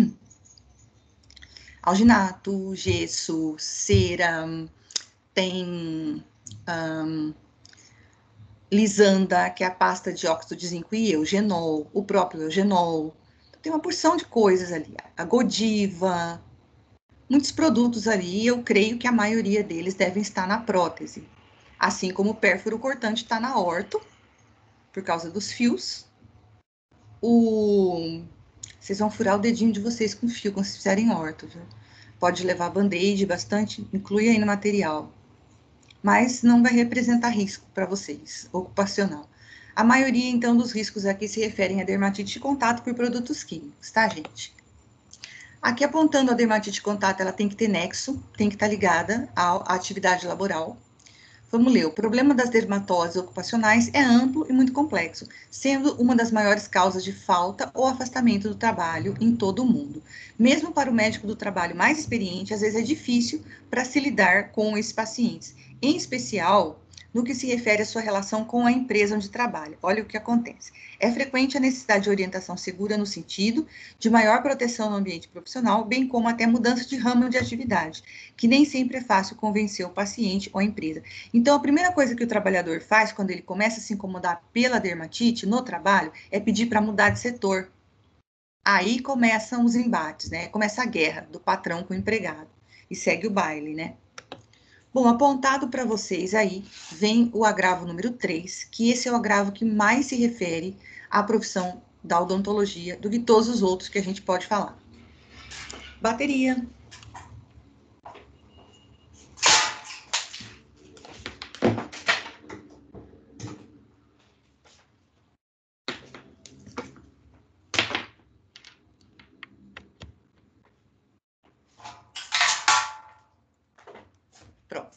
Alginato, gesso, cera, tem um, lisanda, que é a pasta de óxido de zinco e eugenol, o próprio eugenol. Tem uma porção de coisas ali. A Godiva, muitos produtos ali, eu creio que a maioria deles devem estar na prótese. Assim como o pérfuro cortante está na orto, por causa dos fios. O... Vocês vão furar o dedinho de vocês com fio quando vocês fizerem orto, viu? Pode levar band-aid bastante, inclui aí no material. Mas não vai representar risco para vocês, ocupacional. A maioria, então, dos riscos aqui se referem a dermatite de contato por produtos químicos, tá, gente? Aqui apontando a dermatite de contato, ela tem que ter nexo, tem que estar ligada à atividade laboral. Vamos ler. O problema das dermatoses ocupacionais é amplo e muito complexo, sendo uma das maiores causas de falta ou afastamento do trabalho em todo o mundo. Mesmo para o médico do trabalho mais experiente, às vezes é difícil para se lidar com esses pacientes, em especial no que se refere à sua relação com a empresa onde trabalha. Olha o que acontece. É frequente a necessidade de orientação segura no sentido de maior proteção no ambiente profissional, bem como até mudança de ramo de atividade, que nem sempre é fácil convencer o paciente ou a empresa. Então, a primeira coisa que o trabalhador faz quando ele começa a se incomodar pela dermatite no trabalho é pedir para mudar de setor. Aí começam os embates, né? Começa a guerra do patrão com o empregado. E segue o baile, né? Bom, apontado para vocês aí, vem o agravo número três, que esse é o agravo que mais se refere à profissão da odontologia do que todos os outros que a gente pode falar. Bateria. Pronto.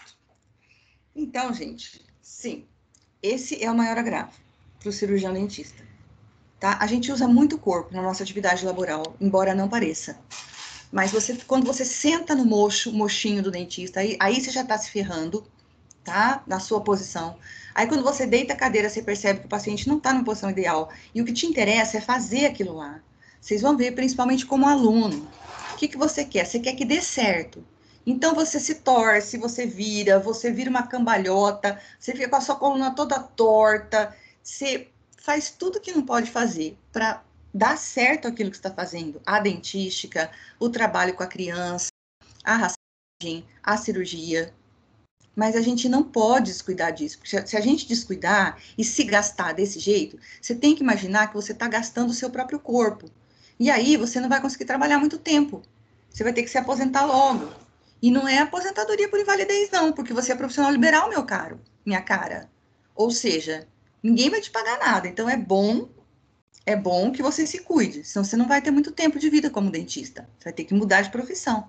Então, gente, sim, esse é o maior agravo para o cirurgião dentista, tá? A gente usa muito o corpo na nossa atividade laboral, embora não pareça. Mas você, quando você senta no mocho, mochinho do dentista, aí, aí você já tá se ferrando, tá? Na sua posição. Aí quando você deita a cadeira, você percebe que o paciente não tá na posição ideal. E o que te interessa é fazer aquilo lá. Vocês vão ver, principalmente como aluno. O que, que você quer? Você quer que dê certo. Então você se torce, você vira, você vira uma cambalhota, você fica com a sua coluna toda torta, você faz tudo que não pode fazer para dar certo aquilo que está fazendo, a dentística, o trabalho com a criança, a raspagem, a cirurgia. Mas a gente não pode descuidar disso, porque se a gente descuidar e se gastar desse jeito, você tem que imaginar que você está gastando o seu próprio corpo. E aí você não vai conseguir trabalhar muito tempo. Você vai ter que se aposentar logo. E não é aposentadoria por invalidez, não, porque você é profissional liberal, meu caro, minha cara. Ou seja, ninguém vai te pagar nada. Então é bom, é bom que você se cuide, senão você não vai ter muito tempo de vida como dentista. Você vai ter que mudar de profissão.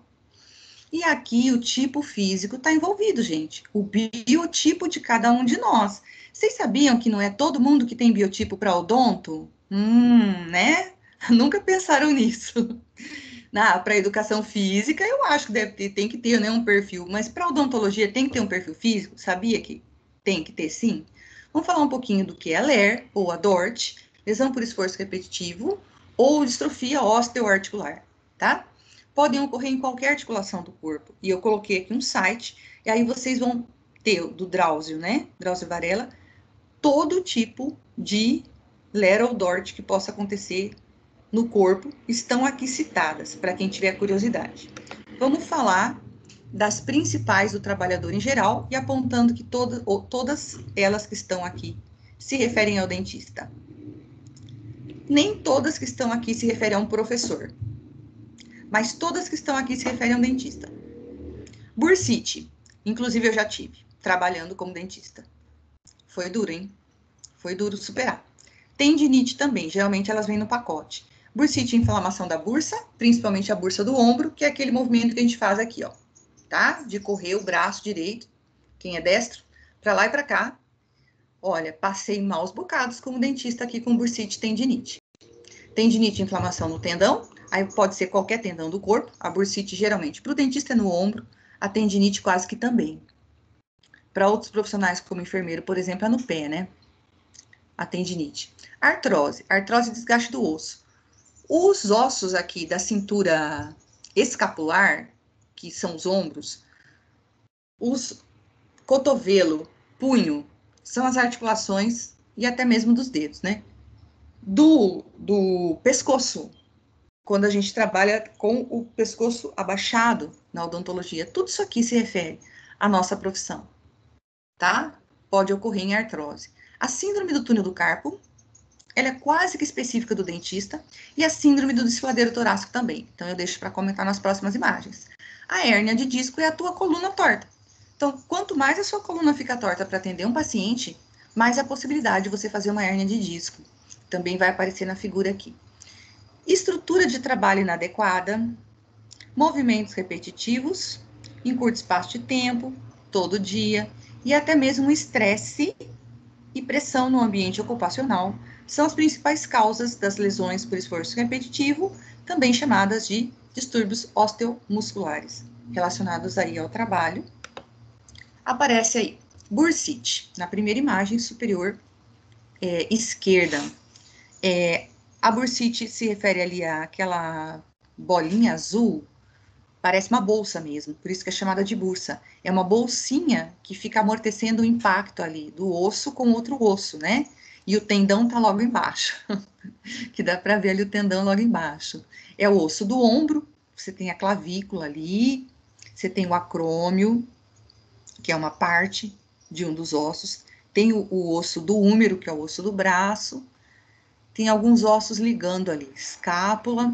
E aqui o tipo físico está envolvido, gente. O biotipo de cada um de nós. Vocês sabiam que não é todo mundo que tem biotipo para odonto? Hum, né? Nunca pensaram nisso. Para educação física, eu acho que deve ter, tem que ter, né, um perfil. Mas para odontologia tem que ter um perfil físico? Sabia que tem que ter, sim? Vamos falar um pouquinho do que é a L E R, ou a D O R T, lesão por esforço repetitivo, ou distrofia osteoarticular, tá? Podem ocorrer em qualquer articulação do corpo. E eu coloquei aqui um site, e aí vocês vão ter do Drauzio, né? Drauzio Varela, todo tipo de L E R ou D O R T que possa acontecer no corpo, estão aqui citadas, para quem tiver curiosidade. Vamos falar das principais do trabalhador em geral e apontando que todas, ou, todas elas que estão aqui se referem ao dentista. Nem todas que estão aqui se referem a um professor, mas todas que estão aqui se referem a um dentista. Bursite, inclusive eu já tive, trabalhando como dentista. Foi duro, hein? Foi duro superar. Tendinite também, geralmente elas vêm no pacote. Bursite, inflamação da bursa, principalmente a bursa do ombro, que é aquele movimento que a gente faz aqui, ó, tá? De correr o braço direito, quem é destro, para lá e para cá. Olha, passei maus bocados como dentista aqui com bursite e tendinite. Tendinite, inflamação no tendão, Aí pode ser qualquer tendão do corpo, a bursite geralmente para o dentista é no ombro, a tendinite quase que também. Para outros profissionais, como enfermeiro, por exemplo, é no pé, né? A tendinite. Artrose, artrose e desgaste do osso. Os ossos aqui da cintura escapular, que são os ombros, os cotovelo, punho, são as articulações e até mesmo dos dedos, né? Do, do pescoço, quando a gente trabalha com o pescoço abaixado na odontologia, tudo isso aqui se refere à nossa profissão, tá? Pode ocorrer em artrose. A síndrome do túnel do carpo, ela é quase que específica do dentista, e a síndrome do desfiladeiro torácico também. Então, eu deixo para comentar nas próximas imagens. A hérnia de disco é a tua coluna torta. Então, quanto mais a sua coluna fica torta para atender um paciente, mais a possibilidade de você fazer uma hérnia de disco. Também vai aparecer na figura aqui. Estrutura de trabalho inadequada, movimentos repetitivos, em curto espaço de tempo, todo dia, e até mesmo estresse e pressão no ambiente ocupacional são as principais causas das lesões por esforço repetitivo, também chamadas de distúrbios osteomusculares, relacionados aí ao trabalho. Aparece aí, bursite, na primeira imagem superior é, esquerda. É, a bursite se refere ali àquela bolinha azul, parece uma bolsa mesmo, por isso que é chamada de bursa. É uma bolsinha que fica amortecendo o impacto ali do osso com outro osso, né? E o tendão tá logo embaixo, que dá para ver ali o tendão logo embaixo. É o osso do ombro, você tem a clavícula ali, você tem o acrômio, que é uma parte de um dos ossos, tem o, o osso do húmero, que é o osso do braço, tem alguns ossos ligando ali, escápula,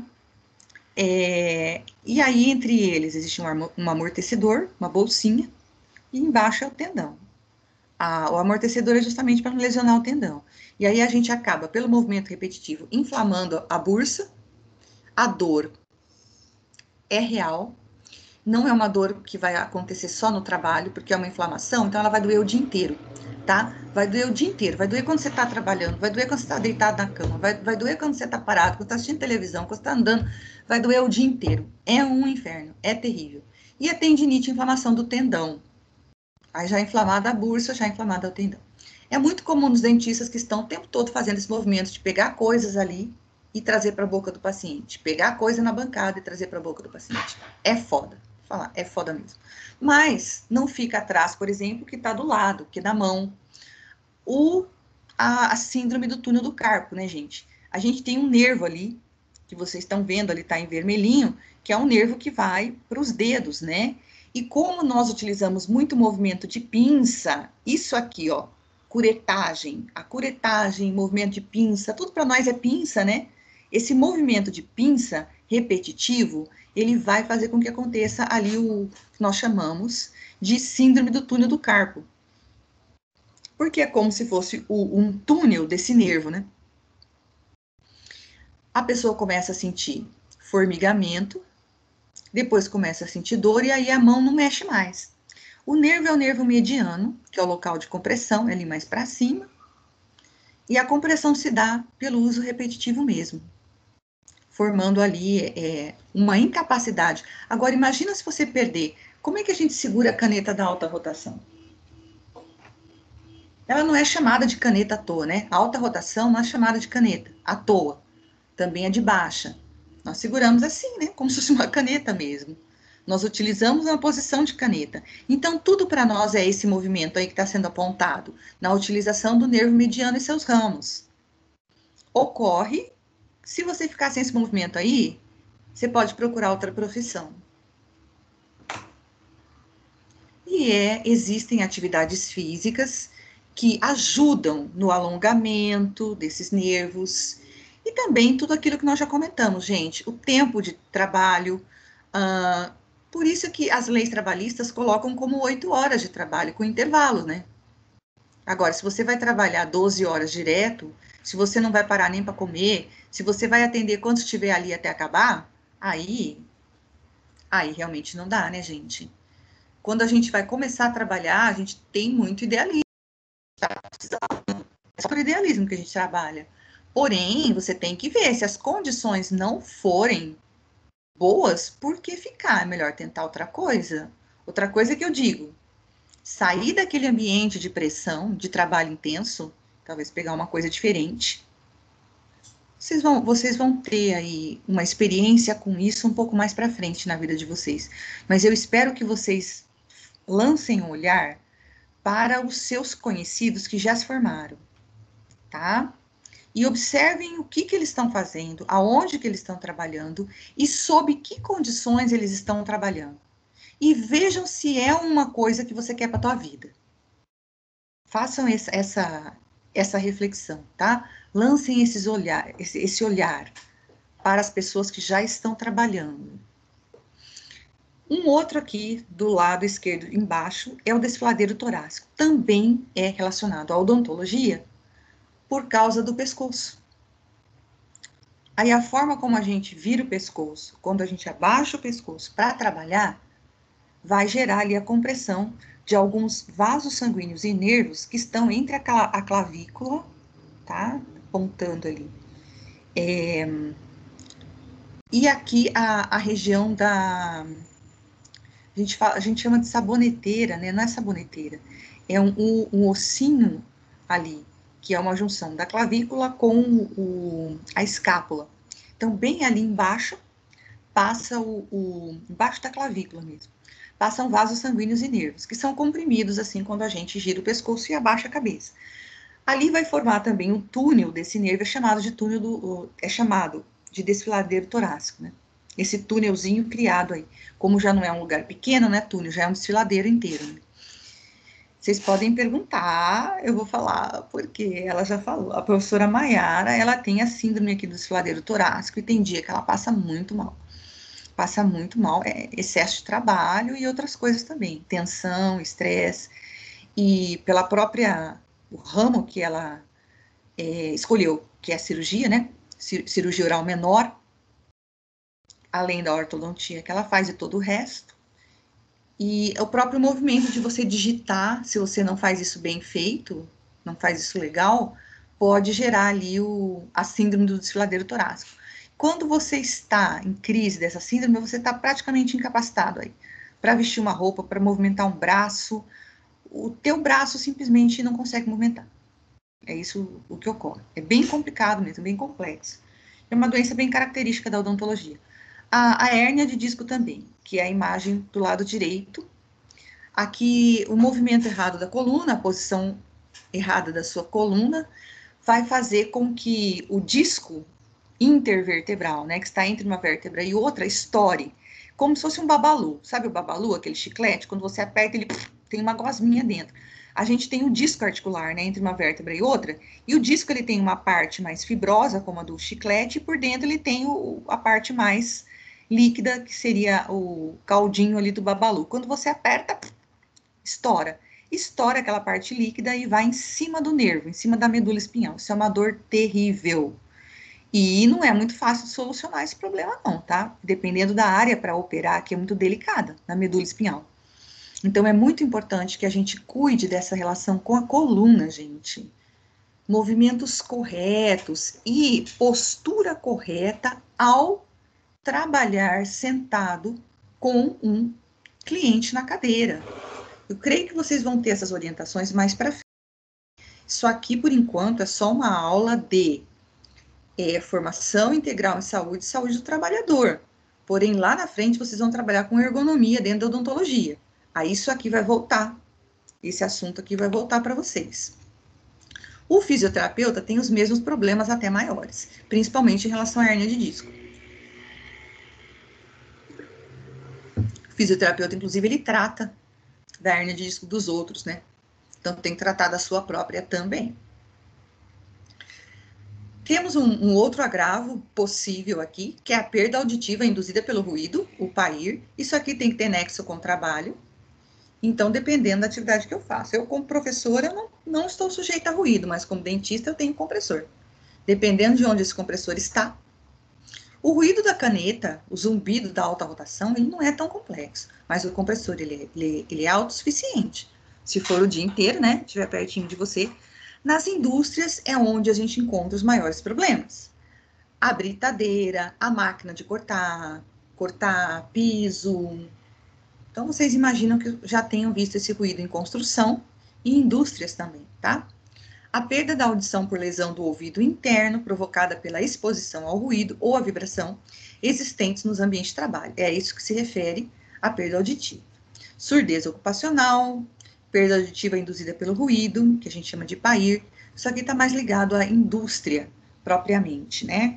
é, e aí entre eles existe um, um amortecedor, uma bolsinha, e embaixo é o tendão. A, o amortecedor é justamente para não lesionar o tendão. E aí a gente acaba, pelo movimento repetitivo, inflamando a bursa, a dor é real, não é uma dor que vai acontecer só no trabalho, porque é uma inflamação, então ela vai doer o dia inteiro, tá? Vai doer o dia inteiro, vai doer quando você tá trabalhando, vai doer quando você tá deitado na cama, vai, vai doer quando você tá parado, quando você tá assistindo televisão, quando você tá andando, vai doer o dia inteiro. É um inferno, é terrível. E a tendinite, inflamação do tendão. Aí já inflamada a bursa, já inflamada o tendão. É muito comum nos dentistas que estão o tempo todo fazendo esse movimento de pegar coisas ali e trazer para a boca do paciente. Pegar coisa na bancada e trazer para a boca do paciente. É foda. Vou falar, é foda mesmo. Mas não fica atrás, por exemplo, que está do lado, que é da mão. O, a, a síndrome do túnel do carpo, né, gente? A gente tem um nervo ali, que vocês estão vendo ali, tá em vermelhinho, que é um nervo que vai para os dedos, né? E como nós utilizamos muito movimento de pinça, isso aqui, ó, curetagem, a curetagem, movimento de pinça, tudo para nós é pinça, né? Esse movimento de pinça repetitivo, ele vai fazer com que aconteça ali o que nós chamamos de síndrome do túnel do carpo. Porque é como se fosse o, um túnel desse nervo, né? A pessoa começa a sentir formigamento, depois começa a sentir dor e aí a mão não mexe mais. O nervo é o nervo mediano, que é o local de compressão, é ali mais para cima, e a compressão se dá pelo uso repetitivo mesmo, formando ali é, uma incapacidade. Agora, imagina se você perder, como é que a gente segura a caneta da alta rotação? Ela não é chamada de caneta à toa, né? A alta rotação não é chamada de caneta à toa, também é de baixa. Nós seguramos assim, né? Como se fosse uma caneta mesmo. Nós utilizamos uma posição de caneta. Então, tudo para nós é esse movimento aí que está sendo apontado na utilização do nervo mediano e seus ramos. Ocorre, se você ficar sem esse movimento aí, você pode procurar outra profissão. E é, existem atividades físicas que ajudam no alongamento desses nervos e também tudo aquilo que nós já comentamos, gente, o tempo de trabalho. Uh, por isso que as leis trabalhistas colocam como oito horas de trabalho com intervalo, né? Agora, se você vai trabalhar doze horas direto, se você não vai parar nem para comer, se você vai atender quando estiver ali até acabar, aí, aí realmente não dá, né, gente? Quando a gente vai começar a trabalhar, a gente tem muito idealismo. É só por idealismo que a gente trabalha. Porém, você tem que ver, se as condições não forem boas, por que ficar? É melhor tentar outra coisa. Outra coisa que eu digo, sair daquele ambiente de pressão, de trabalho intenso, talvez pegar uma coisa diferente. Vocês vão, vocês vão ter aí uma experiência com isso um pouco mais para frente na vida de vocês. Mas eu espero que vocês lancem um olhar para os seus conhecidos que já se formaram, tá? E observem o que, que eles estão fazendo, aonde que eles estão trabalhando e sob que condições eles estão trabalhando. E vejam se é uma coisa que você quer para a tua vida. Façam essa, essa, essa reflexão, tá? Lancem esses olhar, esse, esse olhar para as pessoas que já estão trabalhando. Um outro aqui, do lado esquerdo embaixo, é o desfiladeiro torácico. Também é relacionado à odontologia por causa do pescoço. Aí a forma como a gente vira o pescoço, quando a gente abaixa o pescoço para trabalhar, vai gerar ali a compressão de alguns vasos sanguíneos e nervos que estão entre a, a clavícula, tá? Apontando ali. É, e aqui a, a região da... A gente, fala, a gente chama de saboneteira, né? Não é saboneteira. É um, um, um ossinho ali, que é uma junção da clavícula com o, a escápula. Então, bem ali embaixo, passa o, o... embaixo da clavícula mesmo. Passam vasos sanguíneos e nervos, que são comprimidos assim quando a gente gira o pescoço e abaixa a cabeça. Ali vai formar também um túnel desse nervo, é chamado de túnel do, é chamado de desfiladeiro torácico, né? Esse túnelzinho criado aí. Como já não é um lugar pequeno, né, túnel, já é um desfiladeiro inteiro. Né? Vocês podem perguntar, eu vou falar, porque ela já falou. A professora Maiara, ela tem a síndrome aqui do desfiladeiro torácico e tem dia que ela passa muito mal. Passa muito mal, é excesso de trabalho e outras coisas também, tensão, estresse, e pela própria, o ramo que ela é, escolheu, que é a cirurgia, né, cirurgia oral menor, além da ortodontia que ela faz e todo o resto, e o próprio movimento de você digitar, se você não faz isso bem feito, não faz isso legal, pode gerar ali o, a síndrome do desfiladeiro torácico. Quando você está em crise dessa síndrome, você está praticamente incapacitado aí para vestir uma roupa, para movimentar um braço, o teu braço simplesmente não consegue movimentar. É isso o que ocorre. É bem complicado mesmo, bem complexo. É uma doença bem característica da odontologia. A, a hérnia de disco também, que é a imagem do lado direito. Aqui, o movimento errado da coluna, a posição errada da sua coluna, vai fazer com que o disco intervertebral, né, que está entre uma vértebra e outra, estoure, como se fosse um babalu. Sabe o babalu, aquele chiclete? Quando você aperta, ele pff, tem uma gosminha dentro. A gente tem o disco articular, né, entre uma vértebra e outra, e o disco ele tem uma parte mais fibrosa, como a do chiclete, e por dentro ele tem o, a parte mais líquida, que seria o caldinho ali do babalu. Quando você aperta, pff, estoura. Estoura aquela parte líquida e vai em cima do nervo, em cima da medula espinhal. Isso é uma dor terrível. E não é muito fácil de solucionar esse problema, não, tá? Dependendo da área para operar, que é muito delicada, na medula espinhal. Então, é muito importante que a gente cuide dessa relação com a coluna, gente. Movimentos corretos e postura correta ao trabalhar sentado com um cliente na cadeira. Eu creio que vocês vão ter essas orientações mais para frente. Isso aqui, por enquanto, é só uma aula de é, formação integral em saúde e saúde do trabalhador. Porém, lá na frente, vocês vão trabalhar com ergonomia dentro da odontologia. Aí isso aqui vai voltar. Esse assunto aqui vai voltar para vocês. O fisioterapeuta tem os mesmos problemas até maiores, principalmente em relação à hérnia de disco. O fisioterapeuta, inclusive, ele trata da hérnia de disco dos outros, né? Então, tem que tratar da sua própria também. Temos um, um outro agravo possível aqui, que é a perda auditiva induzida pelo ruído, o P A I R. Isso aqui tem que ter nexo com o trabalho. Então, dependendo da atividade que eu faço. Eu, como professora, eu não, não estou sujeita a ruído, mas como dentista, eu tenho compressor. Dependendo de onde esse compressor está. O ruído da caneta, o zumbido da alta rotação, ele não é tão complexo. Mas o compressor, ele, ele, ele é autossuficiente. Se for o dia inteiro, né, estiver pertinho de você. Nas indústrias é onde a gente encontra os maiores problemas. A britadeira, a máquina de cortar, cortar piso. Então, vocês imaginam que já tenham visto esse ruído em construção e indústrias também, tá? A perda da audição por lesão do ouvido interno, provocada pela exposição ao ruído ou à vibração existentes nos ambientes de trabalho. É a isso que se refere à perda auditiva. Surdez ocupacional, perda auditiva induzida pelo ruído, que a gente chama de P A I R. Isso aqui está mais ligado à indústria, propriamente, né?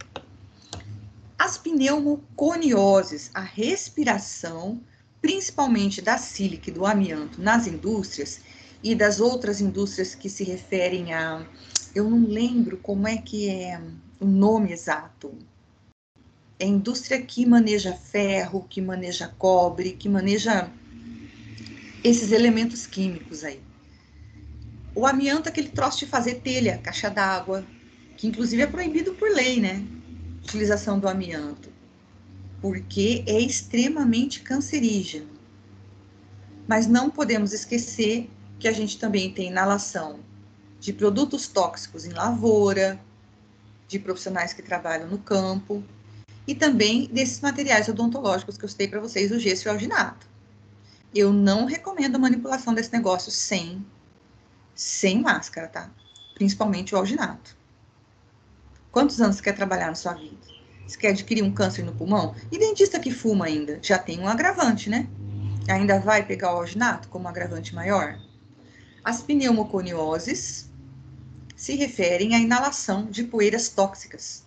As pneumoconioses, a respiração, principalmente da sílica e do amianto nas indústrias, e das outras indústrias que se referem a, eu não lembro como é que é o nome exato, é indústria que maneja ferro, que maneja cobre, que maneja esses elementos químicos aí. O amianto é aquele troço de fazer telha, caixa d'água, que inclusive é proibido por lei, né? Utilização do amianto, porque é extremamente cancerígeno. Mas não podemos esquecer que a gente também tem inalação de produtos tóxicos em lavoura, de profissionais que trabalham no campo, e também desses materiais odontológicos que eu citei para vocês, o gesso e o alginato. Eu não recomendo a manipulação desse negócio sem, sem máscara, tá? Principalmente o alginato. Quantos anos você quer trabalhar na sua vida? Você quer adquirir um câncer no pulmão? E dentista que fuma ainda, já tem um agravante, né? Ainda vai pegar o alginato como agravante maior? As pneumoconioses se referem à inalação de poeiras tóxicas.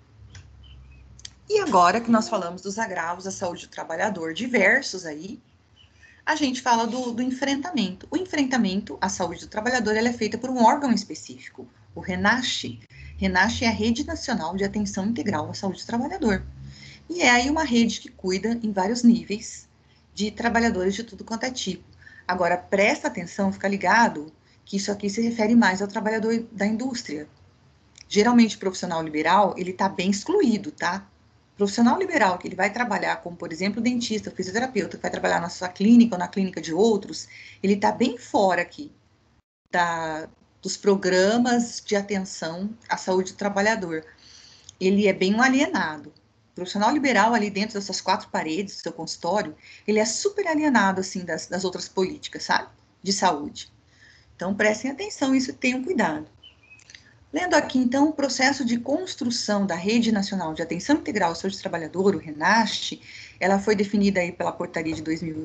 E agora que nós falamos dos agravos à saúde do trabalhador diversos aí, a gente fala do, do enfrentamento. O enfrentamento à saúde do trabalhador ela é feita por um órgão específico, o RENASH. RENASH é a Rede Nacional de Atenção Integral à Saúde do Trabalhador. E é aí uma rede que cuida em vários níveis de trabalhadores de tudo quanto é tipo. Agora, presta atenção, fica ligado, que isso aqui se refere mais ao trabalhador da indústria. Geralmente, o profissional liberal, ele está bem excluído, tá? Profissional liberal, que ele vai trabalhar como, por exemplo, dentista, fisioterapeuta, que vai trabalhar na sua clínica ou na clínica de outros, ele está bem fora aqui da, dos programas de atenção à saúde do trabalhador. Ele é bem um alienado. O profissional liberal ali dentro dessas quatro paredes do seu consultório, ele é super alienado, assim, das, das outras políticas, sabe? De saúde. Então, prestem atenção, isso tenham cuidado. Lendo aqui, então, o processo de construção da Rede Nacional de Atenção Integral ao Saúde do Trabalhador, o RENASH, ela foi definida aí pela portaria de dois mil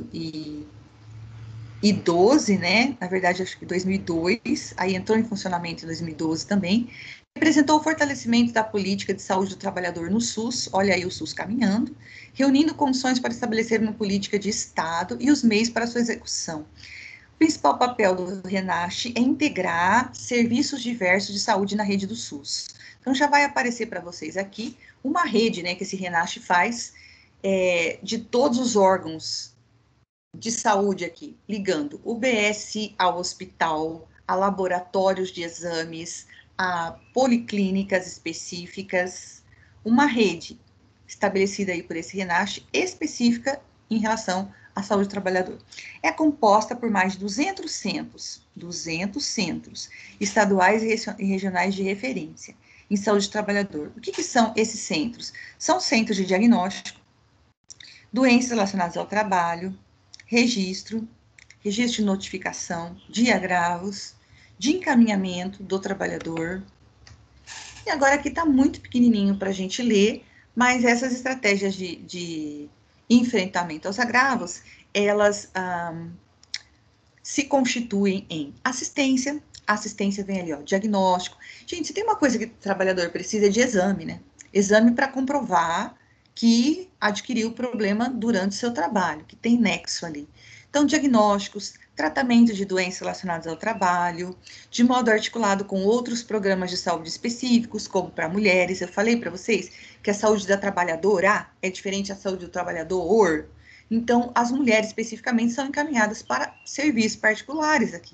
e doze, né? Na verdade, acho que dois mil e dois, aí entrou em funcionamento em dois mil e doze também, representou o fortalecimento da política de saúde do trabalhador no SUS, olha aí o SUS caminhando, reunindo condições para estabelecer uma política de Estado e os meios para sua execução. O principal papel do RENASH é integrar serviços diversos de saúde na rede do SUS. Então, já vai aparecer para vocês aqui uma rede, né, que esse RENASH faz, é, de todos os órgãos de saúde aqui, ligando o B S ao hospital, a laboratórios de exames, a policlínicas específicas, uma rede estabelecida aí por esse RENASH específica em relação à saúde do trabalhador. É composta por mais de duzentos centros, duzentos centros estaduais e regionais de referência em saúde do trabalhador. O que, que são esses centros? São centros de diagnóstico, doenças relacionadas ao trabalho, registro, registro de notificação, de agravos, de encaminhamento do trabalhador. E agora aqui está muito pequenininho para a gente ler, mas essas estratégias de, de enfrentamento aos agravos, elas ah, se constituem em assistência. A assistência vem ali, ó, diagnóstico. Gente, se tem uma coisa que o trabalhador precisa é de exame, né? Exame para comprovar que adquiriu o problema durante o seu trabalho, que tem nexo ali. Então, diagnósticos, tratamento de doenças relacionadas ao trabalho, de modo articulado com outros programas de saúde específicos, como para mulheres. Eu falei para vocês que a saúde da trabalhadora é diferente da saúde do trabalhador. Então, as mulheres especificamente são encaminhadas para serviços particulares aqui,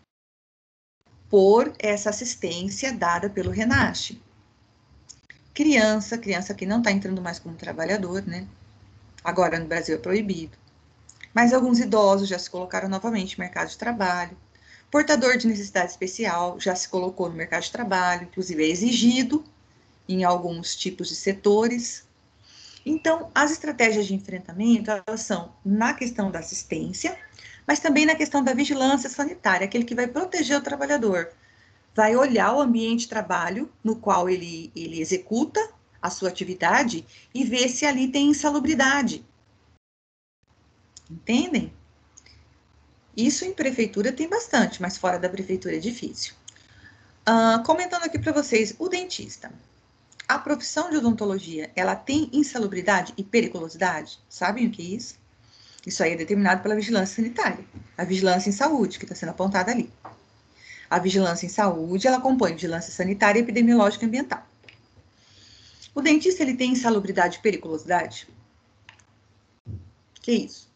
por essa assistência dada pelo RENASH. Criança, criança que não está entrando mais como trabalhador, né? Agora no Brasil é proibido. Mas alguns idosos já se colocaram novamente no mercado de trabalho. Portador de necessidade especial já se colocou no mercado de trabalho, inclusive é exigido em alguns tipos de setores. Então, as estratégias de enfrentamento, elas são na questão da assistência, mas também na questão da vigilância sanitária, aquele que vai proteger o trabalhador. Vai olhar o ambiente de trabalho no qual ele, ele executa a sua atividade e ver se ali tem insalubridade. Entendem? Isso em prefeitura tem bastante, mas fora da prefeitura é difícil. Uh, comentando aqui para vocês, o dentista. A profissão de odontologia, ela tem insalubridade e periculosidade? Sabem o que é isso? Isso aí é determinado pela vigilância sanitária. A vigilância em saúde, que está sendo apontada ali. A vigilância em saúde, ela compõe vigilância sanitária, epidemiológica e ambiental. O dentista, ele tem insalubridade e periculosidade? Que isso?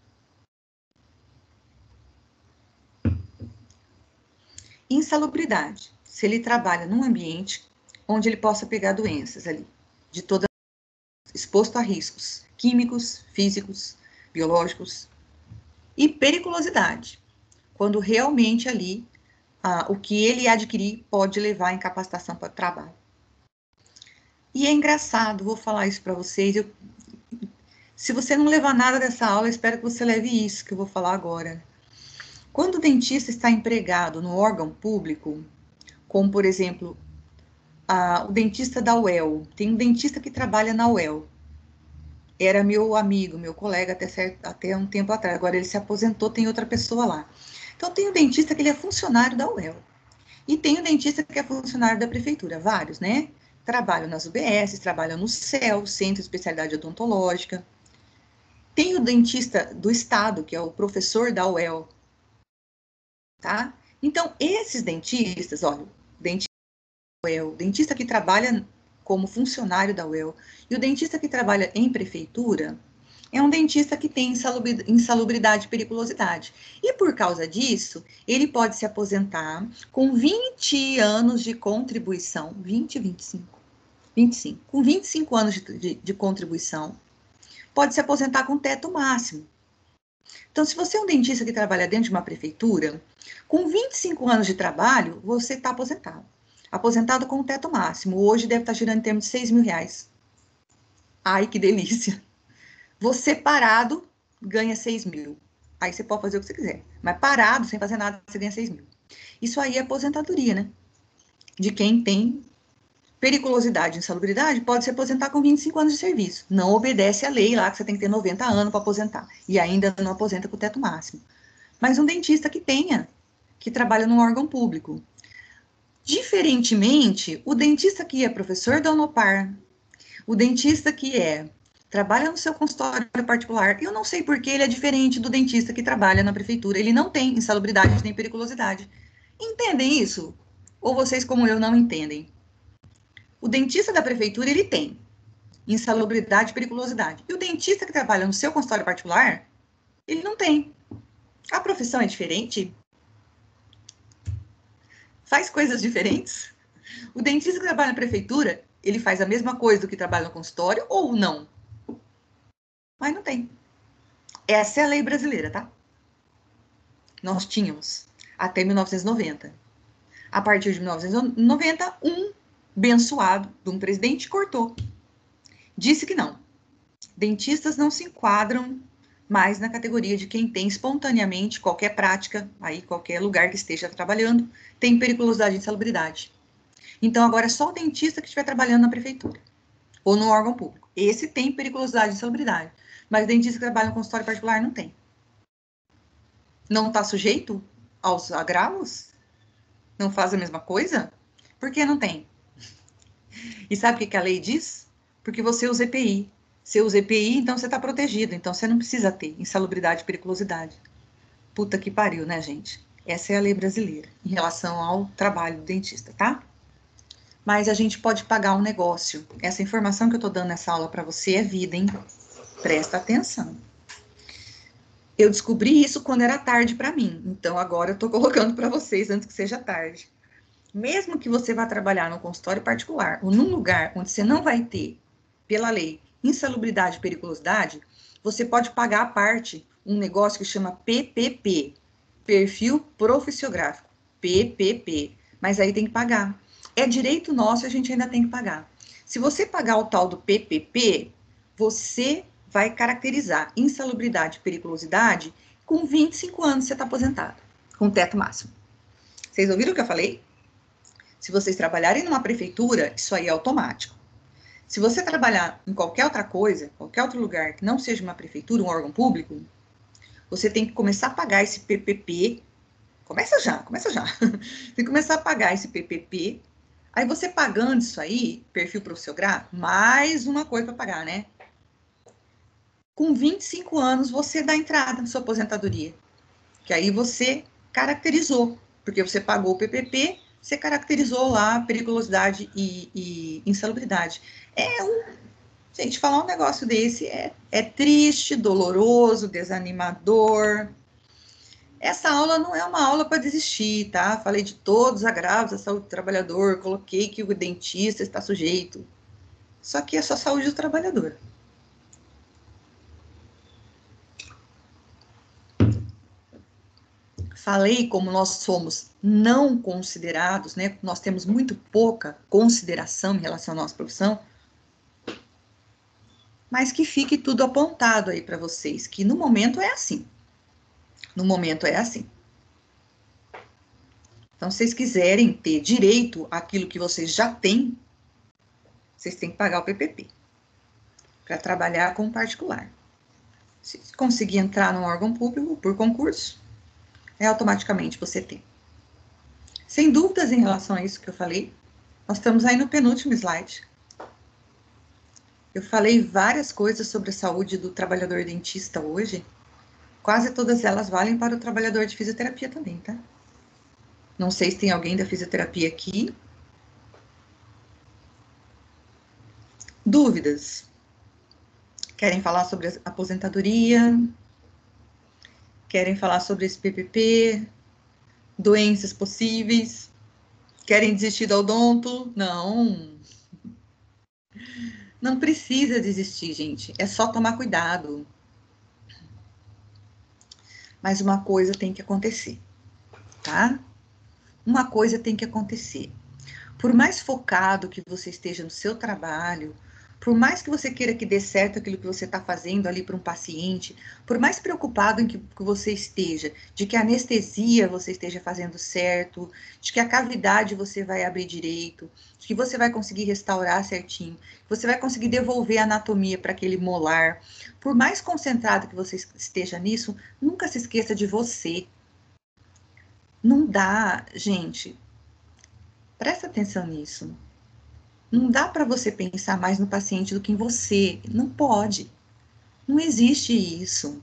Insalubridade, se ele trabalha num ambiente onde ele possa pegar doenças ali, de toda exposto a riscos químicos, físicos, biológicos, e periculosidade, quando realmente ali ah, o que ele adquirir pode levar à incapacitação para o trabalho. E é engraçado, vou falar isso para vocês, eu, se você não levar nada dessa aula, eu espero que você leve isso que eu vou falar agora. Quando o dentista está empregado no órgão público, como, por exemplo, a, o dentista da U E L, tem um dentista que trabalha na U E L, era meu amigo, meu colega até, certo, até um tempo atrás, agora ele se aposentou, tem outra pessoa lá. Então, tem o dentista que ele é funcionário da U E L, e tem o dentista que é funcionário da prefeitura, vários, né? Trabalham nas U B S, trabalham no C E L, Centro de Especialidade Odontológica. Tem o dentista do estado, que é o professor da U E L, tá? Então, esses dentistas, olha, dentista da U E L, dentista que trabalha como funcionário da U E L, e o dentista que trabalha em prefeitura, é um dentista que tem insalubridade e periculosidade. E por causa disso, ele pode se aposentar com vinte anos de contribuição, vinte, vinte e cinco, vinte e cinco, com vinte e cinco anos de, de, de contribuição, pode se aposentar com teto máximo. Então, se você é um dentista que trabalha dentro de uma prefeitura, com vinte e cinco anos de trabalho, você está aposentado. Aposentado com o teto máximo. Hoje deve estar girando em termos de seis mil reais. Ai, que delícia! Você parado, ganha seis mil. Aí você pode fazer o que você quiser. Mas parado, sem fazer nada, você ganha seis mil. Isso aí é aposentadoria, né? De quem tem periculosidade e insalubridade, pode se aposentar com vinte e cinco anos de serviço. Não obedece à lei lá, que você tem que ter noventa anos para aposentar. E ainda não aposenta com o teto máximo. Mas um dentista que tenha, que trabalha num órgão público. Diferentemente, o dentista que é professor da Unopar, o dentista que é trabalha no seu consultório particular, eu não sei por que ele é diferente do dentista que trabalha na prefeitura. Ele não tem insalubridade nem periculosidade. Entendem isso? Ou vocês, como eu, não entendem? O dentista da prefeitura, ele tem insalubridade e periculosidade. E o dentista que trabalha no seu consultório particular, ele não tem. A profissão é diferente? Faz coisas diferentes? O dentista que trabalha na prefeitura, ele faz a mesma coisa do que trabalha no consultório ou não? Mas não tem. Essa é a lei brasileira, tá? Nós tínhamos até mil novecentos e noventa. A partir de mil novecentos e noventa, um abençoado de um presidente cortou. Disse que não. Dentistas não se enquadram mais na categoria de quem tem espontaneamente qualquer prática, aí qualquer lugar que esteja trabalhando, tem periculosidade e insalubridade. Então, agora é só o dentista que estiver trabalhando na prefeitura ou no órgão público. Esse tem periculosidade e insalubridade. Mas o dentista que trabalha no consultório particular não tem. Não está sujeito aos agravos? Não faz a mesma coisa? Por que não tem? E sabe o que a lei diz? Porque você usa E P I. Você usa E P I, então você está protegido. Então você não precisa ter insalubridade e periculosidade. Puta que pariu, né, gente? Essa é a lei brasileira em relação ao trabalho do dentista, tá? Mas a gente pode pagar um negócio. Essa informação que eu tô dando nessa aula para você é vida, hein? Presta atenção. Eu descobri isso quando era tarde para mim. Então agora eu tô colocando para vocês antes que seja tarde. Mesmo que você vá trabalhar no consultório particular ou num lugar onde você não vai ter, pela lei, insalubridade e periculosidade, você pode pagar à parte um negócio que chama P P P, Perfil Profissiográfico, P P P, mas aí tem que pagar. É direito nosso e a gente ainda tem que pagar. Se você pagar o tal do P P P, você vai caracterizar insalubridade e periculosidade com vinte e cinco anos você está aposentado, com teto máximo. Vocês ouviram o que eu falei? Se vocês trabalharem numa prefeitura, isso aí é automático. Se você trabalhar em qualquer outra coisa, qualquer outro lugar que não seja uma prefeitura, um órgão público, você tem que começar a pagar esse P P P. Começa já, começa já. Tem que começar a pagar esse P P P. Aí você pagando isso aí, perfil profissional gráfico, mais uma coisa para pagar, né? Com vinte e cinco anos, você dá entrada na sua aposentadoria. Que aí você caracterizou, porque você pagou o P P P, você caracterizou lá periculosidade e, e insalubridade. É um... Gente, falar um negócio desse é, é triste, doloroso, desanimador. Essa aula não é uma aula para desistir, tá? Falei de todos os agravos da saúde do trabalhador, coloquei que o dentista está sujeito. Só que é só saúde do trabalhador. Falei como nós somos não considerados, né? Nós temos muito pouca consideração em relação à nossa profissão, mas que fique tudo apontado aí para vocês, que no momento é assim. No momento é assim. Então, se vocês quiserem ter direito àquilo que vocês já têm, vocês têm que pagar o P P P para trabalhar com particular. Se conseguir entrar num órgão público por concurso, é automaticamente você tem. Sem dúvidas em relação a isso que eu falei, nós estamos aí no penúltimo slide. Eu falei várias coisas sobre a saúde do trabalhador dentista hoje. Quase todas elas valem para o trabalhador de fisioterapia também, tá? Não sei se tem alguém da fisioterapia aqui. Dúvidas? Querem falar sobre a aposentadoria? Querem falar sobre esse P P P? Doenças possíveis? Querem desistir do odonto? Não. Não precisa desistir, gente. É só tomar cuidado. Mas uma coisa tem que acontecer, tá? Uma coisa tem que acontecer. Por mais focado que você esteja no seu trabalho, por mais que você queira que dê certo aquilo que você está fazendo ali para um paciente, por mais preocupado em que, que você esteja, de que a anestesia você esteja fazendo certo, de que a cavidade você vai abrir direito, de que você vai conseguir restaurar certinho, que você vai conseguir devolver a anatomia para aquele molar, por mais concentrado que você esteja nisso, nunca se esqueça de você. Não dá, gente, presta atenção nisso. Não dá para você pensar mais no paciente do que em você. Não pode. Não existe isso.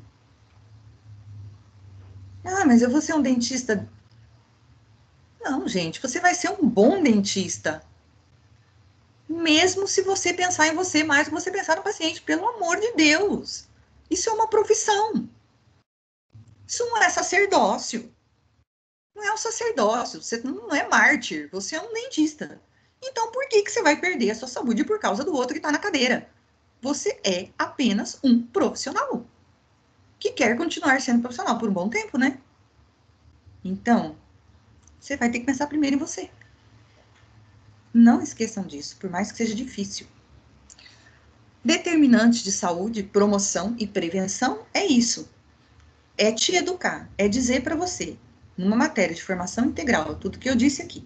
Ah, mas eu vou ser um dentista. Não, gente, você vai ser um bom dentista. Mesmo se você pensar em você mais do que você pensar no paciente. Pelo amor de Deus. Isso é uma profissão. Isso não é sacerdócio. Não é um sacerdócio. Você não é mártir. Você é um dentista. Então, por que, que você vai perder a sua saúde por causa do outro que está na cadeira? Você é apenas um profissional que quer continuar sendo profissional por um bom tempo, né? Então, você vai ter que pensar primeiro em você. Não esqueçam disso, por mais que seja difícil. Determinantes de saúde, promoção e prevenção é isso. É te educar, é dizer para você, numa matéria de formação integral, tudo que eu disse aqui.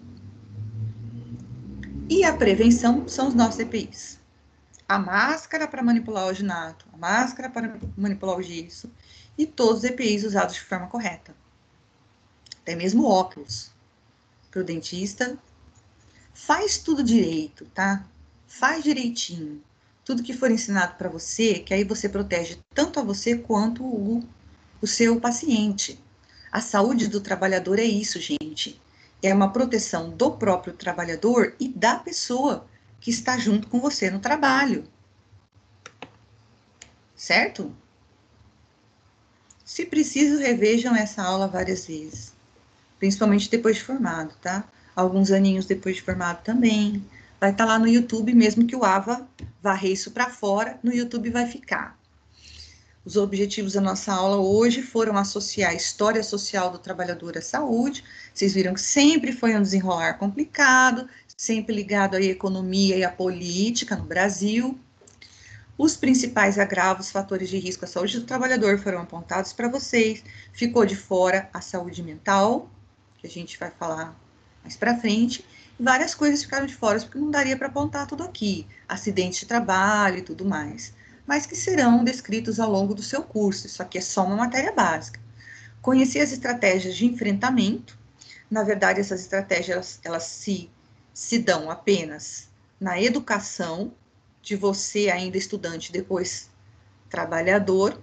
E a prevenção são os nossos E P Is. A máscara para manipular o alginato, a máscara para manipular o gesso e todos os E P Is usados de forma correta. Até mesmo óculos para o dentista. Faz tudo direito, tá? Faz direitinho. Tudo que for ensinado para você, que aí você protege tanto a você quanto o, o seu paciente. A saúde do trabalhador é isso, gente. É uma proteção do próprio trabalhador e da pessoa que está junto com você no trabalho. Certo? Se preciso, revejam essa aula várias vezes. Principalmente depois de formado, tá? Alguns aninhos depois de formado também. Vai estar lá no YouTube, mesmo que o AVA varrer isso para fora, no YouTube vai ficar. Os objetivos da nossa aula hoje foram associar a história social do trabalhador à saúde. Vocês viram que sempre foi um desenrolar complicado, sempre ligado à economia e à política no Brasil. Os principais agravos, fatores de risco à saúde do trabalhador foram apontados para vocês. Ficou de fora a saúde mental, que a gente vai falar mais para frente. Várias coisas ficaram de fora, porque não daria para apontar tudo aqui. Acidente de trabalho e tudo mais. Mas que serão descritos ao longo do seu curso. Isso aqui é só uma matéria básica. Conhecer as estratégias de enfrentamento. Na verdade, essas estratégias, elas, elas se, se dão apenas na educação, de você ainda estudante, depois trabalhador.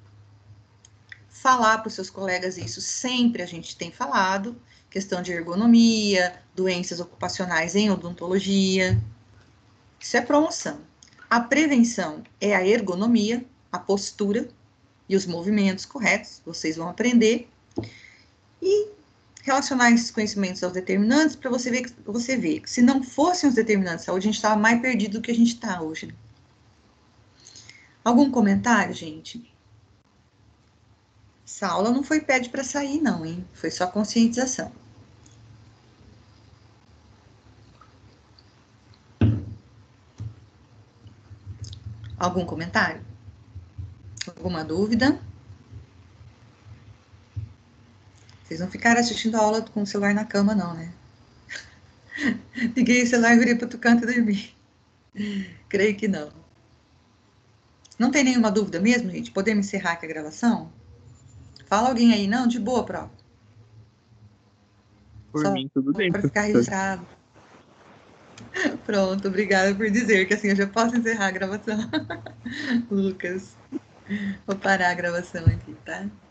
Falar para os seus colegas isso, sempre a gente tem falado, questão de ergonomia, doenças ocupacionais em odontologia, isso é promoção. A prevenção é a ergonomia, a postura e os movimentos corretos, vocês vão aprender, e relacionar esses conhecimentos aos determinantes para você ver, você ver que se não fossem os determinantes de saúde, a gente estava mais perdido do que a gente está hoje. Algum comentário, gente? Essa aula não foi pede para sair, não, hein? Foi só conscientização. Algum comentário? Alguma dúvida? Vocês não ficaram assistindo a aula com o celular na cama, não, né? Liguei o celular, virei para outro canto e dormi. Creio que não. Não tem nenhuma dúvida mesmo, gente? Podemos encerrar aqui a gravação? Fala alguém aí, não? De boa, pró. Por Só mim, tudo bem, para ficar professor. registrado. Pronto, obrigada por dizer que assim eu já posso encerrar a gravação. Lucas, vou parar a gravação aqui, tá?